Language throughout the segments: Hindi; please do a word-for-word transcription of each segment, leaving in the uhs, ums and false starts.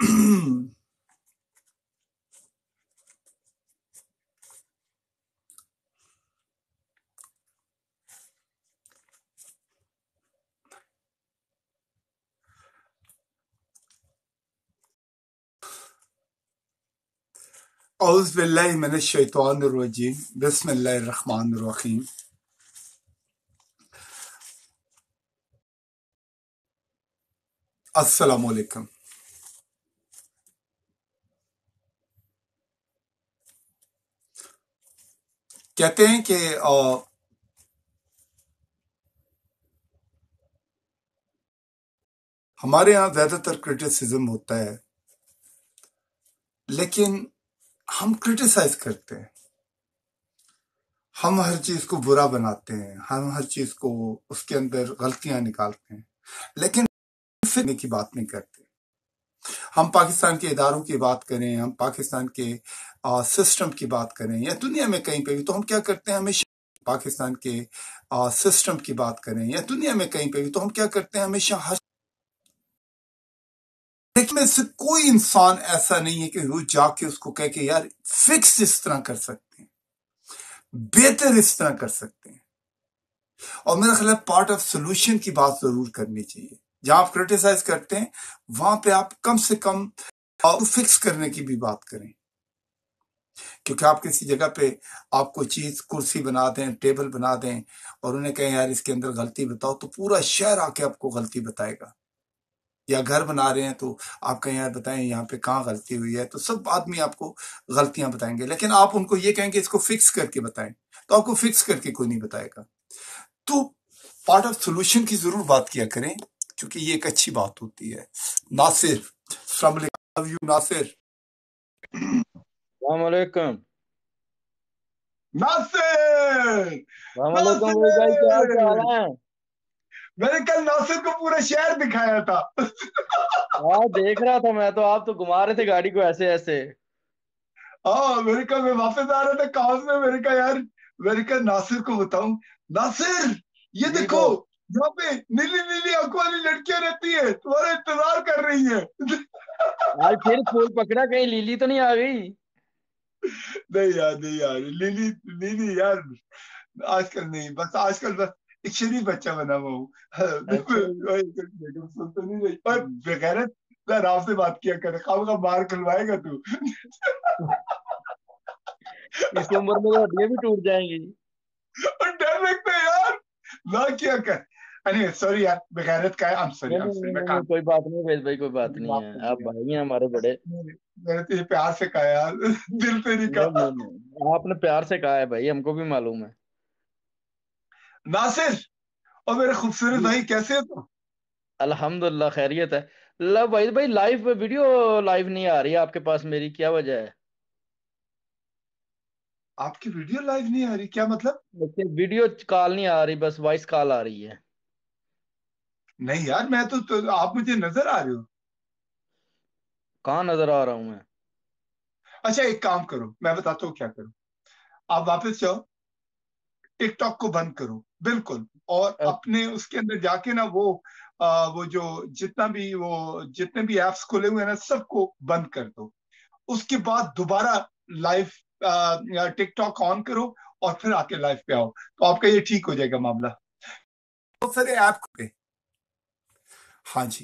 औज़ बिल्लाहि मिनश शैतानिर रजीम बिस्मिल्लाहिर रहमानिर रहीम। अस्सलाम वालेकुम। कहते हैं कि अ, हमारे यहाँ ज्यादातर क्रिटिसिज्म होता है, लेकिन हम क्रिटिसाइज करते हैं, हम हर चीज को बुरा बनाते हैं, हम हर चीज को उसके अंदर गलतियां निकालते हैं, लेकिन फिर की बात नहीं करते। हम पाकिस्तान के इदारों की बात करें, हम पाकिस्तान के सिस्टम की बात करें, या दुनिया में कहीं पे भी, तो हम क्या करते हैं, हमेशा पाकिस्तान के सिस्टम की बात करें या दुनिया में कहीं पे भी, तो हम क्या करते हैं, हमेशा हर लेकिन में से कोई इंसान ऐसा नहीं है कि रोज जाके उसको कह के यार फिक्स इस तरह कर सकते हैं, बेहतर इस तरह कर सकते हैं। और मेरा ख्याल है पार्ट ऑफ सोल्यूशन की बात जरूर करनी चाहिए। जहां आप क्रिटिसाइज करते हैं वहां पे आप कम से कम फिक्स करने की भी बात करें, क्योंकि आप किसी जगह पे आपको चीज कुर्सी बना दें, टेबल बना दें और उन्हें कहें यार इसके अंदर गलती बताओ, तो पूरा शहर आके आपको गलती बताएगा। या घर बना रहे हैं तो आप कहें यार बताएं यहाँ पे कहाँ गलती हुई है, तो सब आदमी आपको गलतियां बताएंगे, लेकिन आप उनको ये कहेंगे इसको फिक्स करके बताएं, तो आपको फिक्स करके कोई नहीं बताएगा। तो पार्ट ऑफ सोल्यूशन की जरूर बात किया करें, क्योंकि ये एक अच्छी बात होती है। नासिर, अस्सलाम वालेकुम। यू नासिर? वालेकुम। नासिर, वालेकुम भाई भाई, क्या हाल चाल नासिर, है? मैंने कल नासिर को पूरा शहर दिखाया था। हाँ देख रहा था मैं तो, आप तो घुमा रहे थे गाड़ी को ऐसे ऐसे। हाँ, मैंने कहा मैं वापस आ रहा था काम से, मैंने कहा यार, मैंने कहा नासिर को बताऊं, नासिर ये जी देखो, भाई। यहाँ पे नीली नीली आंखों वाली लड़कियां रहती है, तुम्हारा इंतजार कर रही है। आज फिर फूल पकड़ा, कहीं लीली तो नहीं आ गई? नहीं यार, नहीं यार, लीली, लीली यार आजकल नहीं, बस आजकल बस एक शरीफ बच्चा बना हुआ हूँ। अच्छा जी। सुन तो नहीं रही, और बेगैरत आराम से बात किया कर, खाओ का मार खिलवाएगा तू। इस उम्र में तो हड्डियां भी टूट जाएंगी। और डर लगता है यार, ना किया कर। अरे सॉरी यार, बेगैरत का है, आई एम सॉरी, नहीं आई एम नहीं सॉरी, नहीं मैं नहीं नहीं, काम, कोई बात नहीं वेद भाई, कोई बात मुझे नहीं माफ है, कर आप दिया। भाई हैं हमारे बड़े। नहीं, मैंने तुझे प्यार से कहा यार, दिल से नहीं नहीं कहा। नहीं नहीं, आपने प्यार से कहा है भाई, हमको भी मालूम है। नासिर, और मेरे खूबसूरत जी। भाई कैसे हो तुम? अल्हम्दुलिल्लाह खैरियत है। ला भाई भाई, लाइव वीडियो लाइव नहीं आ रही है आपके पास, मेरी क्या वजह है? आपकी वीडियो लाइव नहीं आ रही, क्या मतलब? देखिए, वीडियो कॉल नहीं आ रही, बस वॉइस कॉल आ रही है। नहीं यार, मैं तो, तो आप मुझे नजर आ रहे हो। कहाँ नजर आ रहा हूँ मैं? अच्छा एक काम करो, मैं बताता हूँ क्या करो। आप वापस जाओ, टिकटॉक को बंद करो बिल्कुल, और अपने उसके अंदर जाके ना वो आ, वो जो जितना भी वो जितने भी एप्स खुले हुए हैं ना, सबको बंद कर दो। उसके बाद दोबारा लाइव टिकटॉक ऑन करो, और फिर आके लाइव पे आओ, तो आपका ये ठीक हो जाएगा मामला। बहुत सारे ऐप पे। हाँ जी,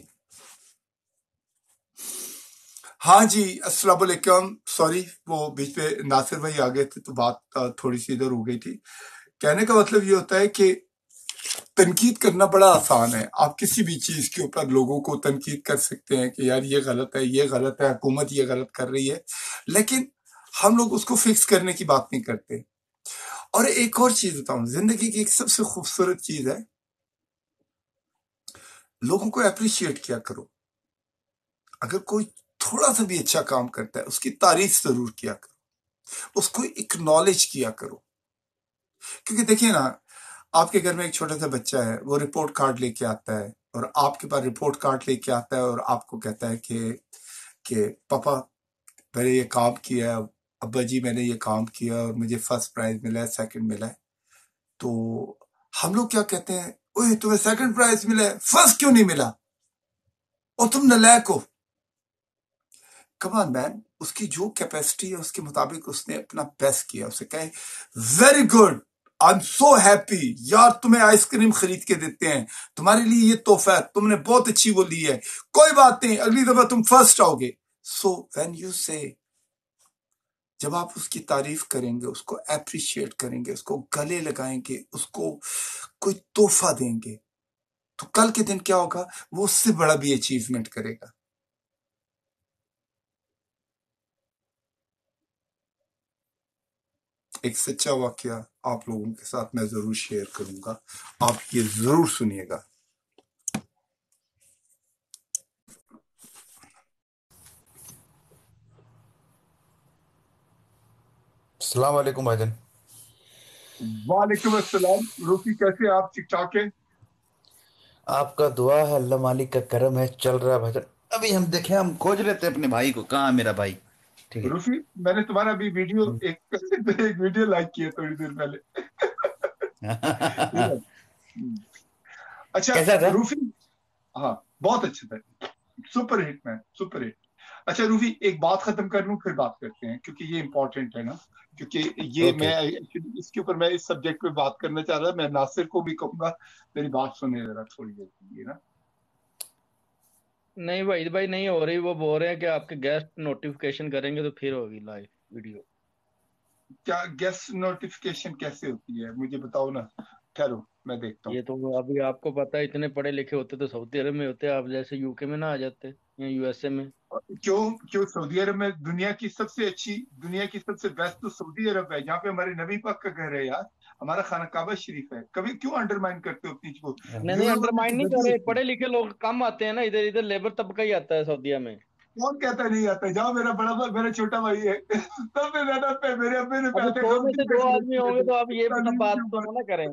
हाँ जी, अस्सलाम वालेकुम। सॉरी, वो बीच में नासिर भाई आ गए थे तो बात अ, थोड़ी सी इधर हो गई थी। कहने का मतलब ये होता है कि तनकीद करना बड़ा आसान है। आप किसी भी चीज के ऊपर लोगों को तनकीद कर सकते हैं कि यार ये गलत है, ये गलत है, हुकूमत ये गलत कर रही है, लेकिन हम लोग उसको फिक्स करने की बात नहीं करते। और एक और चीज बताऊं, जिंदगी की एक सबसे खूबसूरत चीज है, लोगों को अप्रिशिएट किया करो। अगर कोई थोड़ा सा भी अच्छा काम करता है, उसकी तारीफ जरूर किया करो, उसको एक्नॉलेज किया करो। क्योंकि देखिए ना, आपके घर में एक छोटा सा बच्चा है, वो रिपोर्ट कार्ड लेके आता है और आपके पास रिपोर्ट कार्ड लेके आता है और आपको कहता है कि कि पापा मैंने ये काम किया है, अब्बा जी मैंने ये काम किया और मुझे फर्स्ट प्राइज मिला है, सेकंड मिला है। तो हम लोग क्या कहते हैं, ओए तुम्हें सेकंड प्राइज मिला है, फर्स्ट क्यों नहीं मिला, और तुम नालायक हो। कम ऑन मैन, उसकी जो कैपेसिटी है उसके मुताबिक उसने अपना बेस्ट किया। उसे कहे very good, I am so happy यार, तुम्हें आइसक्रीम खरीद के देते हैं, तुम्हारे लिए ये तोहफा है, तुमने बहुत अच्छी वो ली है, कोई बात नहीं, अगली दफा तुम फर्स्ट आओगे। सो व्हेन यू से, जब आप उसकी तारीफ करेंगे, उसको अप्रिशिएट करेंगे, उसको गले लगाएंगे, उसको कोई तोहफा देंगे, तो कल के दिन क्या होगा, वो उससे बड़ा भी अचीवमेंट करेगा। एक सच्चा वाकया आप लोगों के साथ मैं जरूर शेयर करूंगा, आप ये जरूर सुनिएगा। अस्सलाम वालेकुम भाईजान। वालेकुम अस्सलाम। रूफी कैसे आप, ठीक ठाक है? आपका दुआ है, अल्लाह मालिक का करम है, चल रहा है भाईजान। अभी हम देखे, हम खोज रहे थे अपने भाई को, कहाँ है मेरा भाई। ठीक है। रूफी, मैंने तुम्हारा भी वीडियो हम्म। एक एक वीडियो लाइक किया थोड़ी देर पहले। ठीक है। हम्म। अच्छा कैसा था? रूफी, हाँ बहुत अच्छा था, super hit man, super hit. अच्छा रूफी, एक बात खत्म कर लूं फिर बात करते हैं, क्योंकि ये इंपॉर्टेंट है ना, क्योंकि ये ओके। मैं एक्चुअली इसके ऊपर मैं इस सब्जेक्ट पे बात करना चाह रहा, मैं नासिर को भी कहूंगा मेरी बात सुने जरा थोड़ी देर के लिए ना। नहीं भाई भाई नहीं हो रही, वो बोल रहे हैं कि आपके गेस्ट नोटिफिकेशन करेंगे तो फिर होगी लाइव वीडियो। क्या गेस्ट नोटिफिकेशन कैसे होती है, मुझे बताओ ना, ठहरो मैं देखता हूँ। ये तो अभी आपको पता है, इतने पढ़े लिखे होते तो सऊदी अरब में होते, आप जैसे यूके में ना आ जाते या यूएसए में। क्यों क्यों सऊदी अरब में? दुनिया की सबसे अच्छी, दुनिया की सबसे बेस्ट तो सऊदी अरब है, यहाँ पे हमारे नबी पाक का घर है यार, हमारा खाना काबा शरीफ है। कभी क्यों अंडरमाइन करते हो अपनी चीज को? नहीं नहीं, यूरोप वाले अंडरमाइन तो नहीं गधे कर रहे, होते हैं। पढ़े लिखे लोग कम आते हैं ना इधर, इधर लेबर तबका ही आता है सऊदीया में। कौन कहता है नहीं आता? जाओ, मेरा बड़ा भाई, मेरा छोटा भाई है सबसे ज्यादा पे मेरे अब्बे ने अभी पैसे सौ में उसकी से दो पैसे आदमी किए होंगे थे तो आप ये सब तालीम बात के तो ऊपर ना करें।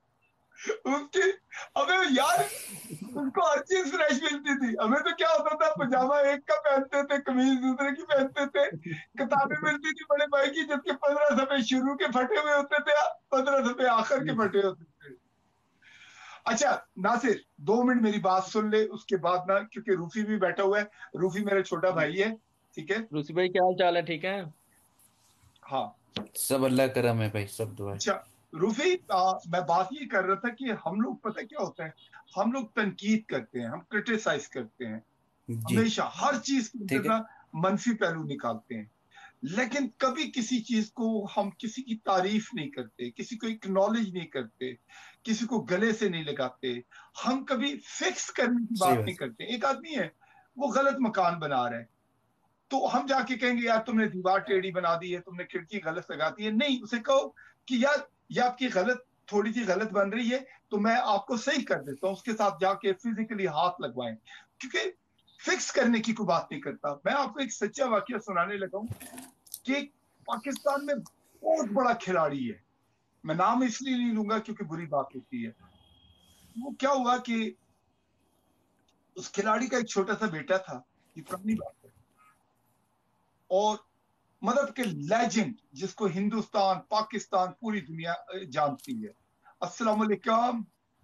उसकी। अबे यार, उनको हर चीज फ्रेश मिलती थी, हमें तो क्या होता था, पजामा एक का पहनते थे, कमीज दूसरे की पहनते थे, किताबें मिलती थी बड़े भाई की, जिसके पंद्रह सफे शुरू के फटे हुए होते थे, पंद्रह सफे आखिर के फटे होते थे। अच्छा नासिर, दो मिनट मेरी बात सुन ले, उसके बाद ना, क्योंकि रूफी भी बैठा हुआ है, रूफी मेरा छोटा भाई है, ठीक है? रूसी भाई क्या हाल चाल है, ठीक है? हाँ। सब अल्लाह का करम है भाई, सब दुआ है। अच्छा रूफी, आ, मैं बात ये कर रहा था कि हम लोग, पता क्या होता है, हम लोग तनकीद करते हैं, हम क्रिटिसाइज करते हैं, जी। हमेशा हर चीज के ठीक अंदर है। ना मनफी पहलू निकालते हैं, लेकिन कभी किसी चीज को हम, किसी की तारीफ नहीं करते, किसी को एक्नॉलेज नहीं करते, किसी को गले से नहीं लगाते, हम कभी फिक्स करने की सही बात नहीं बात। करते। एक आदमी है, वो गलत मकान बना रहा है, तो हम जाके कहेंगे यार तुमने दीवार टेढ़ी बना दी है, तुमने खिड़की गलत लगा दी है? नहीं, उसे कहो कि यार ये आपकी गलत, थोड़ी सी गलत बन रही है, तो मैं आपको सही कर देता हूँ, उसके साथ जाके फिजिकली हाथ लगवाएं, क्योंकि फिक्स करने की कोई बात नहीं करता। मैं आपको एक सच्चा वाकया सुनाने लगा हूँ कि एक पाकिस्तान में बहुत बड़ा खिलाड़ी है, मैं नाम इसलिए नहीं लूंगा क्योंकि बुरी बात होती है। वो क्या हुआ कि उस खिलाड़ी का एक छोटा सा बेटा था, ये पुरानी बात है, और मतलब के लेजेंड, जिसको हिंदुस्तान, पाकिस्तान, पूरी दुनिया जानती है। अस्सलाम वालेकुम।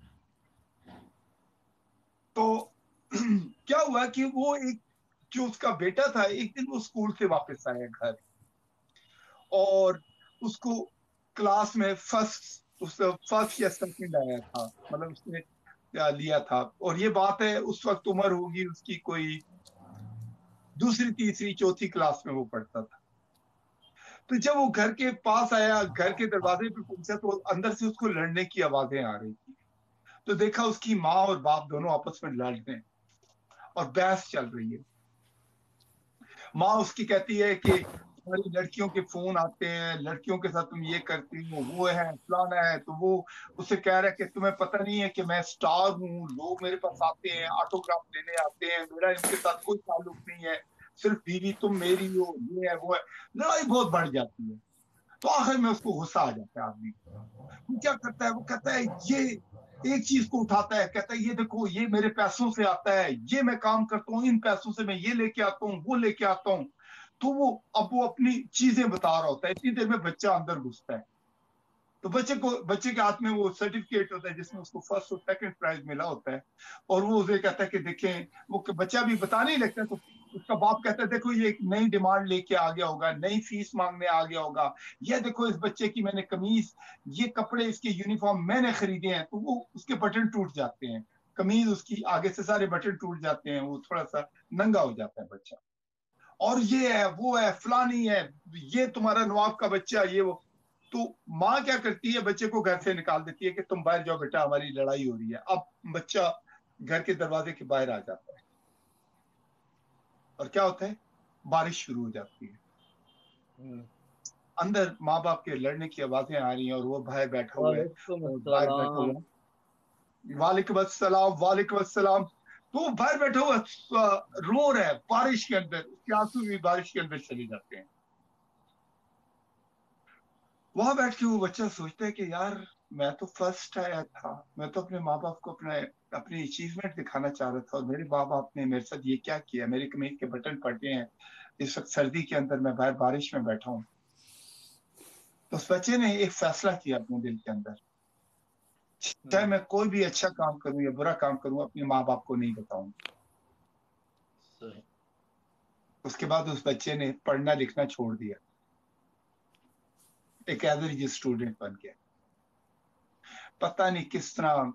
तो क्या हुआ कि वो एक, जो उसका बेटा था, एक दिन वो स्कूल से वापस आया घर, और उसको क्लास में फर्स्ट, उस फर्स्ट या सेकंड आया था, मतलब उसने लिया था, और ये बात है उस वक्त उम्र होगी उसकी कोई दूसरी तीसरी चौथी क्लास में वो पढ़ता था। तो जब वो घर के पास आया, घर के दरवाजे पे पहुंचा, तो अंदर से उसको लड़ने की आवाजें आ रही थी। तो देखा उसकी माँ और बाप दोनों आपस में लड़ रहे हैं और बहस चल रही है। माँ उसकी कहती है कि तुम्हारी लड़कियों के फोन आते हैं, लड़कियों के साथ तुम ये करती हो, वो है फलाना है, तो वो उससे कह रहा है कि तुम्हें पता नहीं है कि मैं स्टार हूँ, लोग मेरे पास आते हैं, ऑटोग्राफ लेने आते हैं, मेरा इनके साथ कोई ताल्लुक नहीं है, सिर्फ बीवी तुम मेरी हो, ये है वो है। लड़ाई बहुत बढ़ जाती है, तो आखिर में उसको गुस्सा आ जाता है आदमी। वो क्या करता है, वो कहता है, ये एक चीज को उठाता है, कहता है ये देखो, ये मेरे पैसों से आता है, ये मैं काम करता हूँ, इन पैसों से मैं ये लेके आता हूँ, वो लेके आता हूँ। तो वो, अब वो अपनी चीजें बता रहा होता है, इतनी देर में बच्चा अंदर घुसता है। तो बच्चे को, बच्चे के हाथ में वो सर्टिफिकेट होता है जिसमें उसको फर्स्ट और सेकंड प्राइज मिला होता है, और वो उसे कहता है कि देखें, वो बच्चा भी बताने ही लगता है, तो उसका बाप कहता है देखो ये एक नई डिमांड लेके आ गया होगा, नई फीस मांगने आ गया होगा, ये देखो इस बच्चे की मैंने कमीज, ये कपड़े, इसके यूनिफॉर्म मैंने खरीदे हैं। तो वो उसके बटन टूट जाते हैं, कमीज उसकी आगे से सारे बटन टूट जाते हैं, वो थोड़ा सा नंगा हो जाता है बच्चा। और ये है वो है फलानी है, ये तुम्हारा नवाब का बच्चा, ये वो। तो माँ क्या करती है, बच्चे को घर से निकाल देती है कि तुम बाहर जाओ बेटा, हमारी लड़ाई हो रही है। अब बच्चा घर के दरवाजे के बाहर आ जाता है, और क्या होता है, बारिश शुरू हो जाती है। हम्म। अंदर माँ बाप के लड़ने की आवाजें आ रही हैं, और वो बाहर बैठा हुआ है, वालेकुम और बाहर बैठा अस्सलाम। हुआ है, वालेकुम अस्सलाम वालेकुम अस्सलाम। तो वो बाहर बैठा हुआ अ, रो रहा है बारिश के अंदर, उसके आंसू भी बारिश के अंदर चले जाते हैं। वहां बैठ के वो बच्चा सोचता है कि यार मैं तो फर्स्ट आया था, मैं तो अपने माँ बाप को अपना अपनी अचीवमेंट दिखाना चाह रहा था, और मेरे माँ बाप ने मेरे साथ ये क्या किया, मेरी कमीज के बटन फटे हैं, इस वक्त सर्दी के अंदर मैं बाहर बारिश में बैठा हूँ। तो उस बच्चे ने एक फैसला किया अपने दिल के अंदर, चाहे हम्म। मैं कोई भी अच्छा काम करूं या बुरा काम करूं, अपने माँ बाप को नहीं बताऊं। सही। उसके बाद उस बच्चे ने पढ़ना लिखना छोड़ दिया, एक एवरेज स्टूडेंट बन गया। पता नहीं किस तरह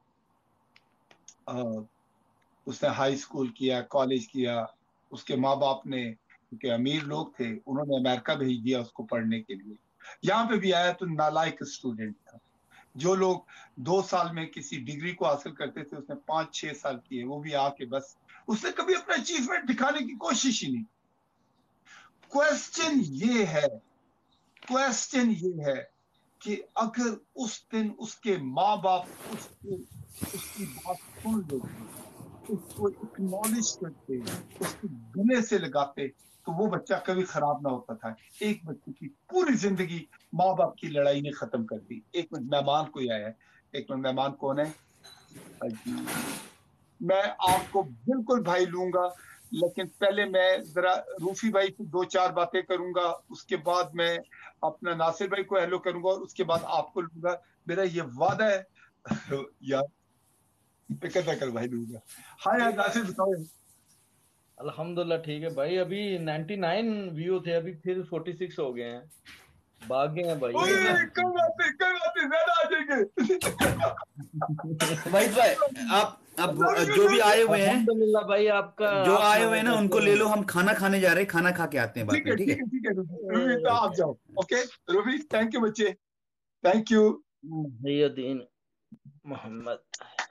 अ, उसने हाई स्कूल किया, कॉलेज किया। उसके माँ बाप ने, क्योंकि अमीर लोग थे, उन्होंने अमेरिका भेज दिया उसको पढ़ने के लिए। यहाँ पे भी आया तो नालायक स्टूडेंट था। जो लोग दो साल में किसी डिग्री को हासिल करते थे, उसने पांच छह साल किए, वो भी आके बस उसने कभी अपना अचीवमेंट दिखाने की कोशिश ही नहीं। क्वेश्चन ये है, क्वेश्चन ये है कि अगर उस दिन उसके माँ बाप उसको उसकी बात सुन लेते, उसको एक्नॉलेज करते, उसको गले से लगाते, तो वो बच्चा कभी खराब ना होता था। एक बच्चे की पूरी जिंदगी माँ बाप की लड़ाई ने खत्म कर दी। एक मिनट, मेहमान कोई आया है। एक मिनट, मेहमान कौन है? अजी, मैं आपको बिल्कुल भाई लूंगा, लेकिन पहले मैं जरा रूफी भाई से दो चार बातें करूंगा, उसके बाद मैं अपना नासिर भाई को हेलो करूंगा, और उसके बाद आपको लूंगा। मेरा ये वादा है। यार फिक्र ना कर भाई, लूंगा। हाँ यार, नासिर बताओ। अल्हम्दुलिल्लाह ठीक है भाई। अभी नाइन्टी नाइन व्यू थे, अभी फिर फोर्टी सिक्स हो गए हैं। भागे हैं भाई ओए, अल्लाह कोई बात नहीं, कोई बात नहीं, ज्यादा आ जाएंगे। वाहिद भाई, आप अब लव यू, जो भी लव यू। आए हुए हैं, अल्हम्दुलिल्लाह भाई आपका। जो आप आए हुए सुनाओ हैं ना, कैसे उनको ले हैं? लो, हम खाना खाने जा रहे हैं, खाना खा के आते हैं बाद ठीक में, है ठीक ठीक है? है ठीक है, रूबी रूबी तो ए, आप जाओ। ओके रूबी, थैंक यू बच्चे, थैंक यू। मुहय्यद्दीन मोहम्मद।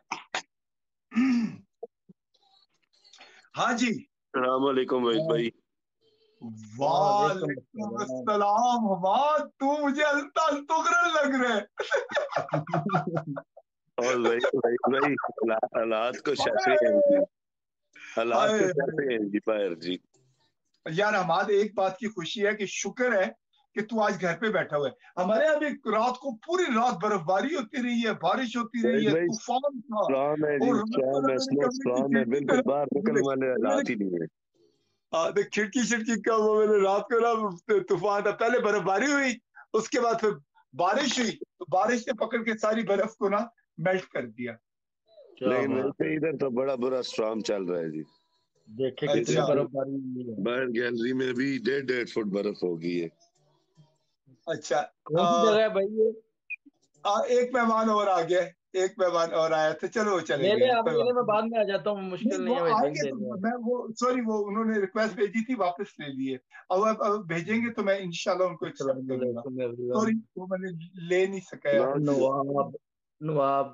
हाँ जी। सलाम वालेकुम वहीद हाँ, भाई। वालेकुम वालेकुम अस्सलाम। अस्सलाम हमाद, तू मुझे अल्ताफ तुगरल लग रहा है। और वही वहीद भाई, हाला- हालात को शैसे हैं जी, हालात हाय को हाय। शैसे हैं जी बाहर जी। यार हमारे एक बात की खुशी है कि शुक्र है कि तू आज घर पे बैठा हुआ है। हमारे यहाँ भी रात को पूरी रात बर्फबारी होती रही है, बारिश होती रही वहीद है, भाई तूफान था। स्ट्रांग है जी, और रात को स्ट्रांग ना है, मैंने स्नो कमरे की स्ट्रांग है, खिड़की से बिल्कुल ना, बाहर निकलने देख, वाले मैंने हालात ही नहीं है। हाँ, देख, खिड़की खिड़की का वो मैंने रात को ना, तूफान था, पहले बर्फबारी हुई, उसके बाद फिर बारिश हुई, तो बारिश ने पकड़ के सारी बर्फ को ना मेल्ट कर दिया। क्या लेकिन बात वैसे है। इधर तो बड़ा बुरा स्टॉर्म चल रहा है जी। देखे कितनी इधर अच्छा तो बर्फबारी हुई है। बाहर गैलरी में भी डेढ़ डेढ़ फुट बर्फ हो गई है। अच्छा। कौन सी आ, जगह है भाई ये? आ, एक मेहमान और आ गया, एक मेहमान और आया था, चलो वो चले ले ले गए, आप, कोई ले बात ले, मैं नहीं। बाद में आ जाता हूँ, नहीं मुश्किल वो नहीं है भाई भाई, आएंगे ले तो ले आप। मैं वो, सॉरी, वो उन्होंने रिक्वेस्ट भेजी थी, वापस ले लिए। अब अब अब भेजेंगे तो मैं इंशाल्लाह उनको एक्सेप्ट अस्सलाम करूंगा। वालेकुम एवरीवन। सॉरी, वो मैंने ले नहीं सका यार। ना जी, नवाब, नवाब।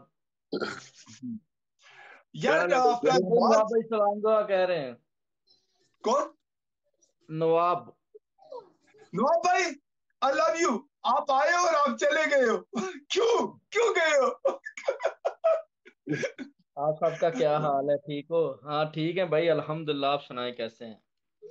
क्या यार लगे अपना देख भाई, नवाब नवाज। भाई सलाम दुआ कह रहे हैं। कौन? नवाब। नवाब भाई, आई लव यू। आप आए हो और आप चले गए हो। क्यों क्यों गए हो? आप सबका क्या हाल है, ठीक हो? हाँ ठीक है भाई अल्हम्दुलिल्लाह। आप सुनाए कैसे हैं?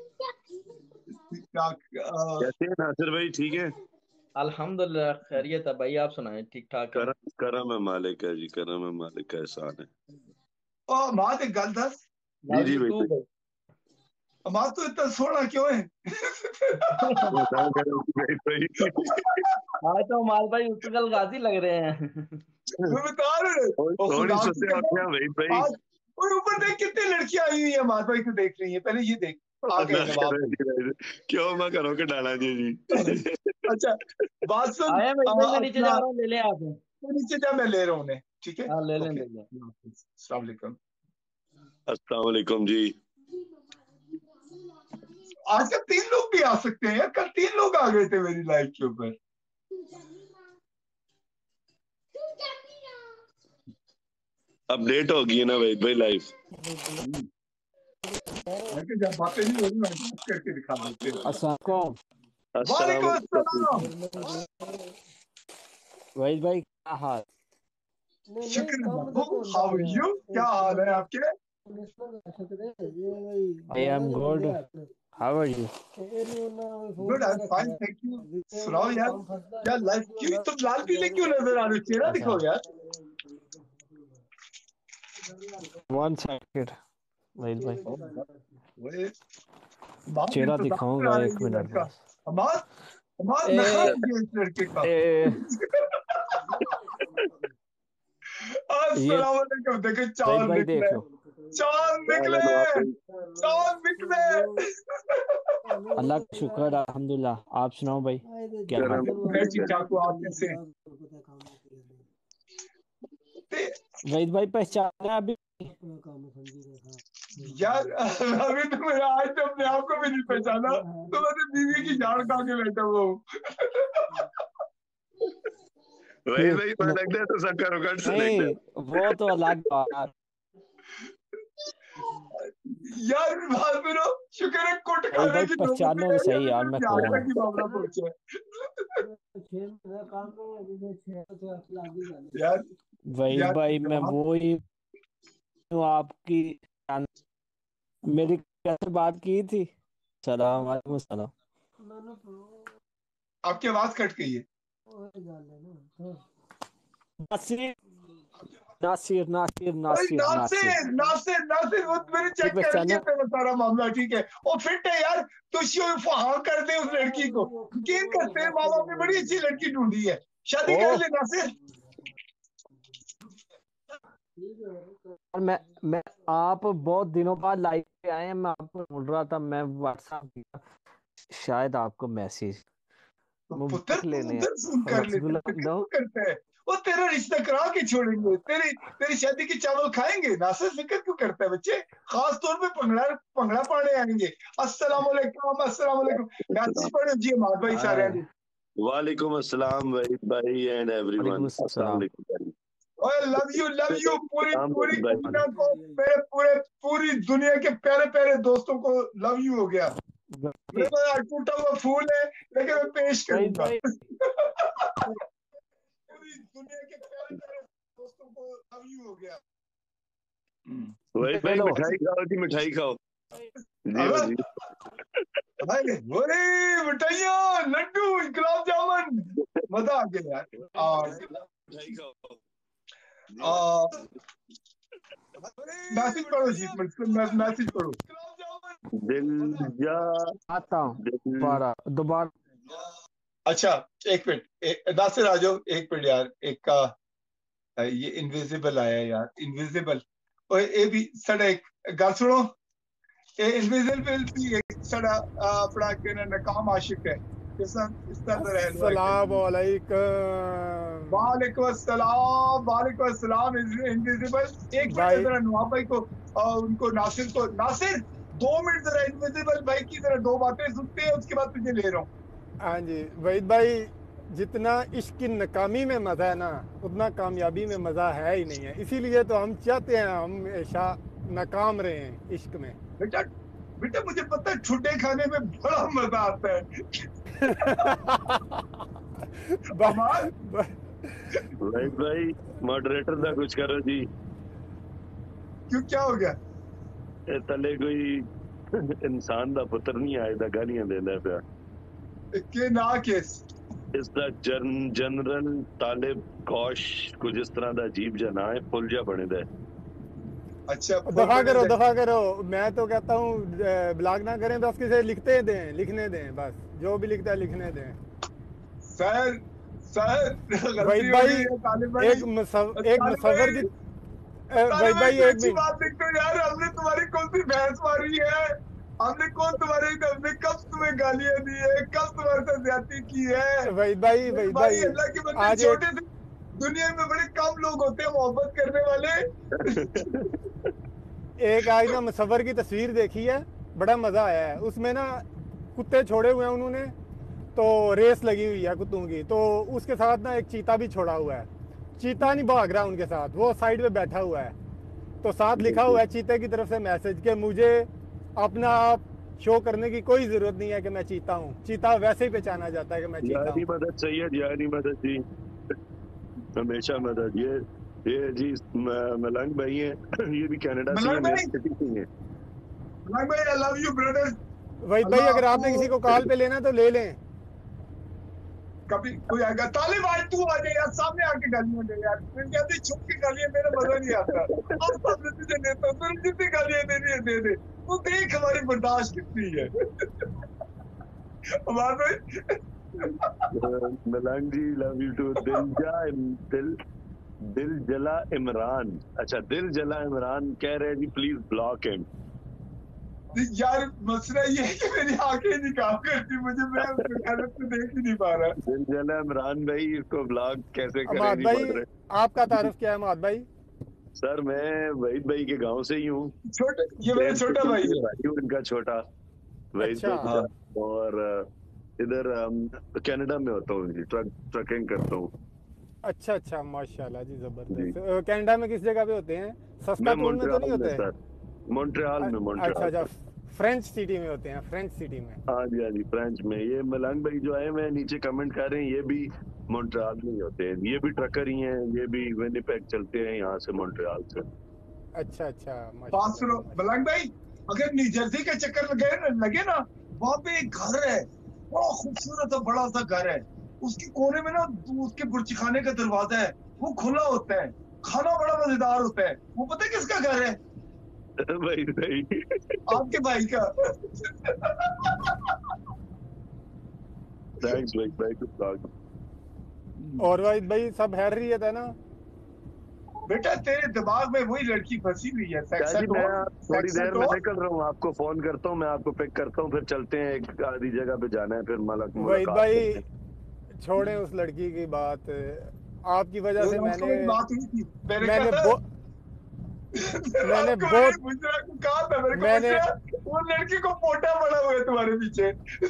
क्या अ, कैसे हैं नासिर भाई, ठीक है? अल्हम्दुलिल्लाह खैरियत है भाई। आप सुनाए, ठीक ठाक हैं? करम करम है मालिक है जी, करम है मालिक का एहसान है। ओ मां ते गल दस, जी लव जी यू टू भाई। भाई। मां तू इतना सोना क्यों है? बताओ करम भाई भाई। आज तो हमारे भाई उत्तगल गाजी लग रहे हैं। मैं बता रहे, थोड़ी ओ थोड़ी खुदा की सुसे कसम। उठे हैं भाई भाई। आज और ऊपर देख कितनी लड़कियां आई हुई है, माधव भाई को देख रही है, पहले ये देख। आ गए नवाब। क्यों मैं करो के डाला जी जी। अच्छा बात सुन, आया मैं आ, मैं नीचे अपना जा रहा हूँ, ले ले आप। तो नीचे जा, मैं ले रहा हूँ उन्हें, ठीक है? हाँ ले ले ओके, ले ले। अस्सलाम वालेकुम। अस्सलाम वालेकुम जी। आज कल तीन लोग भी आ सकते हैं यार, कल तीन लोग आ गए थे मेरी लाइफ के ऊपर। अपडेट होगी है ना भाई भाई लाइफ। लेकिन जब बातें नहीं हो रही मैं बात करके दिखा देते हैं। अस्सलाम वालेकुम अस्सलाम अस्सलाम। वहीद भाई, क्या हाल? शुक्र है बाबू, हाउ आर यू? क्या हाल है आपके? I am good, how are you? Good, I am fine, thank you. सुनाओ यार, क्या लाइफ क्यों तुम लाल पीले क्यों नजर आ रहे हो? चेहरा दिखाओ यार। वन सेकंड वहीद भाई, ओए बात चेहरा इंतजार दिखाऊंगा आ रही एक है मिनट लड़का। बस। हमार हमार ए, नखरा है इस लड़के का। ए, ये अस्सलाम वालेकुम। देखे वहीद चांद भाई देख निकले, लो, चांद निकले, चांद निकले। अल्लाह का शुक्र है, अल्हम्दुलिल्लाह। आप सुनाओ भाई, क्या हाल? मैं ठीक ठाक हूँ, आप कैसे हैं? ते- वहीद भाई पहचाना अभी? यार अभी तो मेरा आज तो अपने आप को भी नहीं पहचाना, तो मैं तो बीवी की जान खा के बैठा हुआ हूँ। भाई भाई मैं लगता है तो शक्कर उगड़ से नहीं, लगता वो तो अलग बात। यार बात सुनो, शुक्र है कुट वहीद खाने भाई की नौबत पहचानो नहीं तो आई, सही अभी यार, तो मैं बिहार कौन तक हूँ। की मामला पहुंचा है। यार वहीद यार भाई मैं जवाब वो ही हूँ आपकी, मेरी कैसे बात की थी? सलाम वालेकुम सलाम। आपकी आवाज कट गई है। नासिर नासिर नासिर अरे नासिर नासिर नासिर नासिर नासिर, वो मैंने ये चेक कर लिया पहचाना? तेरा सारा मामला, ठीक है? वो फिट है यार, तो हाँ कर दे उस लड़की को। यकीन करते हैं माँ बाप ने बड़ी अच्छी लड़की ढूंढी है, शादी कर ओ ले नासिर। और मैं मैं आप बहुत दिनों बाद लाइव पे आए हैं, मैं आपको ढूंढ रहा था, मैं व्हाट्सएप किया, शायद आपको मैसेज तो पुत्र मुबारक तू लेने उधर फोन कर लेते, रसगुल्ला फिक्र दो। क्यों करता है? वो तेरा रिश्ता करा के छोड़ेंगे, तेरी तेरी शादी के चावल खाएंगे। नासिर फिक्र क्यों करता है बच्चे? खास तौर पे पंगड़ा पंगड़ा पाने आएंगे। अस्सलाम वालेकुम, अस्सलाम वालेकुम। मैसेज पढ़ो जी हमारे भाई सारे। हाय, वालेकुम अस्सलाम भाई भाई एंड वालेकुम एवरीवन। अस्सलाम सलाम। वालेकुम भाई। ओए लव यू लव यू पूरी अस्सलाम पूरी भाई। दुनिया को, मेरे पूरे पूरी दुनिया के प्यारे प्यारे दोस्तों को लव यू हो गया। मेरे पास आज टूटा हुआ फूल है, लेकिन मैं पेश वहीद करूंगा। भाई पूरी दुनिया के प्यारे प्यारे दोस्तों को लव यू हो गया। भाई दे भाई लो। मिठाई खाओ जी, मिठाई खाओ जी अरे जी। भाई बोले मिठाइयाँ, लड्डू, गुलाब जामुन, मजा आ गया यार। आ, मिठाई खाओ आ, मैसेज पढ़ो जी, मैसेज पढ़ो। दिल जा आता हूँ दिल। दोबारा दोबारा। अच्छा एक मिनट, ए- नासिर आ जाओ एक मिनट यार। एक का ये इनविजिबल आया यार, इनविजिबल। और ये भी साढ़ा एक गल सुनो, ये इनविजिबल भी एक साढ़ा अपना कहना नकाम आशिक है। इस इस तरह रहने अस्सलाम वालेकुम वालेकुम अस्सलाम, वालेकुम अस्सलाम। इनविजिबल एक मिनट भाई। जरा नवाब भाई को, आ, उनको नासिर को, नासिर दो मिनट जरा इनविजिबल भाई की जरा दो बातें सुनते हैं, उसके बाद तुझे ले रहा हूँ। हाँ जी वहीद भाई, जितना इश्क की नाकामी में मज़ा है ना, उतना कामयाबी में मज़ा है ही नहीं है। इसीलिए तो हम चाहते हैं हम हमेशा नाकाम रहे हैं इश्क में। बेटा बेटा मुझे पता है ठुड्डे खाने में बड़ा मजा आता है। बा- बा- भाई भाई मॉडरेटर दा कुछ करो जी। क्यों, क्या हो गया? ए तले कोई इंसान दा पुत्र नहीं आए दा गालियां देंदा पिया। के ना केस इस दा जन जनरल तालिब कौश कुछ इस तरह दा अजीब जा ना है, फुल जा बने दा है। अच्छा दफा करो दफा करो, मैं तो कहता हूँ ब्लॉग ना करें, बस किसे लिखते दें, लिखने दें, बस जो भी लिखता है लिखने दें। सर सर गलती वहीद हो भाई गई है तालिब भाई। एक मुसव, एक तालिब मुसव्वर भाई, की तालिब वहीद भाई भाई कोई एक अच्छी मिनट, बात लिखते हो यार, हमने तुम्हारी कौन सी भैंस मारी है? हमने कौन तुम्हारे हमने कब तुम्हें गालियां दी है, कब तुम्हारे साथ ज्यादती की है? वहीद भाई वहीद भाई भाई अल्लाह के बंदे आज छोटे एक से दुनिया में बड़े कम लोग होते हैं मोहब्बत करने वाले। एक आज ना मुसव्वर की तस्वीर देखी है, बड़ा मजा आया है उसमें ना। कुत्ते छोड़े हुए हैं उन्होंने, तो रेस लगी हुई है कुत्तों की, तो उसके साथ ना एक चीता भी छोड़ा हुआ है। चीता नहीं भाग रहा उनके साथ, वो साइड पे बैठा हुआ है, तो साथ लिखा हुआ है चीते की तरफ से मैसेज कि मुझे अपना आप शो करने की कोई जरूरत नहीं है कि मैं चीता हूँ। चीता वैसे ही पहचाना जाता है कि मैं चीता यारी हूँ। मदद सैयद, यारी मदद जी, हमेशा मदद। ये ये जी म- मलंग भाई हैं, ये भी कनाडा से मलंग हैं, भाई, मेरे सिटी से हैं। मलंग भाई I love you brother. Waheed भाई अल्लाह अगर आपने किसी को आपको कॉल पे लेना तो ले लें। कभी कोई आएगा तालिब आज तू आ जाए यार, सामने आके गालियां दे यार। मैं कहती छुप के गालियां, मेरा मजा नहीं आता। और सामने तुझे देता हूँ, तुझे जितनी गालियां देनी है दे दे, तू देख हमारी बर्दाश्त कितनी है। हमारे भाई अ, मलंग जी लव यू टू। दिल जा दिल दिल जला इमरान, अच्छा दिल जला इमरान कह रहे हैं जी प्लीज ब्लॉक हिम। यार मसला ये है कि मेरी आंखें नहीं काम करती मुझे, मैं उसको गलत से देख ही नहीं पा रहा। दिल जला इमरान भाई, इसको ब्लॉक कैसे करें अमाद जी भाई बोल रहे। आपका तारुफ क्या है अमाद भाई? सर मैं वहीद भाई के गांव से ही हूँ, छोटे ये मेरा छोटा भाई है। भाई हूँ इनका छोटा, वहीद अच्छा भाई का। और अ, इधर अम, कनाडा में होता हूँ जी, ट्रक ट्रकिंग करता हूँ अच्छा अच्छा माशाल्लाह जी, जी। जबरदस्त। अ, कनाडा में किस जगह पे होते हैं? मैं सस्कातून में तो नहीं मॉन्ट्रियल में होते? सर, मॉन्ट्रियल में, अ- अच्छा मॉन्ट्रियल अच्छा, में। फ्रेंच सिटी में होते हैं, फ्रेंच सिटी में। हाँ जी हाँ जी, फ्रेंच में। ये मलंग भाई जो है, मैं नीचे कमेंट कर रहे हैं, ये भी मॉन्ट्रियल में ही होते हैं, ये भी ट्रकर ही हैं, ये भी विनिपेग चलते हैं यहाँ से मॉन्ट्रियल से। अच्छा अच्छा बात माशाल्लाह सुनो जी, माशाल्लाह। मलंग भाई, अगर न्यू जर्सी के चक्कर लगे लगे ना, वहां पे एक घर है, बहुत खूबसूरत है, बड़ा सा घर है। उसके कोने में ना उसके बुर्ज खाने का दरवाजा है, वो खुला होता है, खाना बड़ा मजेदार होता है। वो पता है किसका घर है? भाई भाई आपके भाई का। थैंक्स भाई, भाई टू ब्लॉग। और वाहिद भाई सब हैरियत है ना? बेटा तेरे दिमाग में वही लड़की फंसी हुई है, क्या जी, मैं सेक्साटोन। आप थोड़ी देर में सेक्साटोन निकल रहा हूँ, आपको फोन करता हूँ, मैं आपको पिक करता हूँ, फिर चलते हैं, एक आधी जगह पे जाना है, फिर मलक वाहिद मुलाकात भाई करते हैं। छोड़ें उस लड़की की बात, आपकी वजह से उसको मैंने मेरी बात हुई थी, मैंने मैंने कहा था बो, मैंने आपको बहुत मैंने बुजरा को कहा था, मेरे को मैंने बुजरा वो लड़की को पोटा पड़ा हुआ है तुम्हारे पीछे।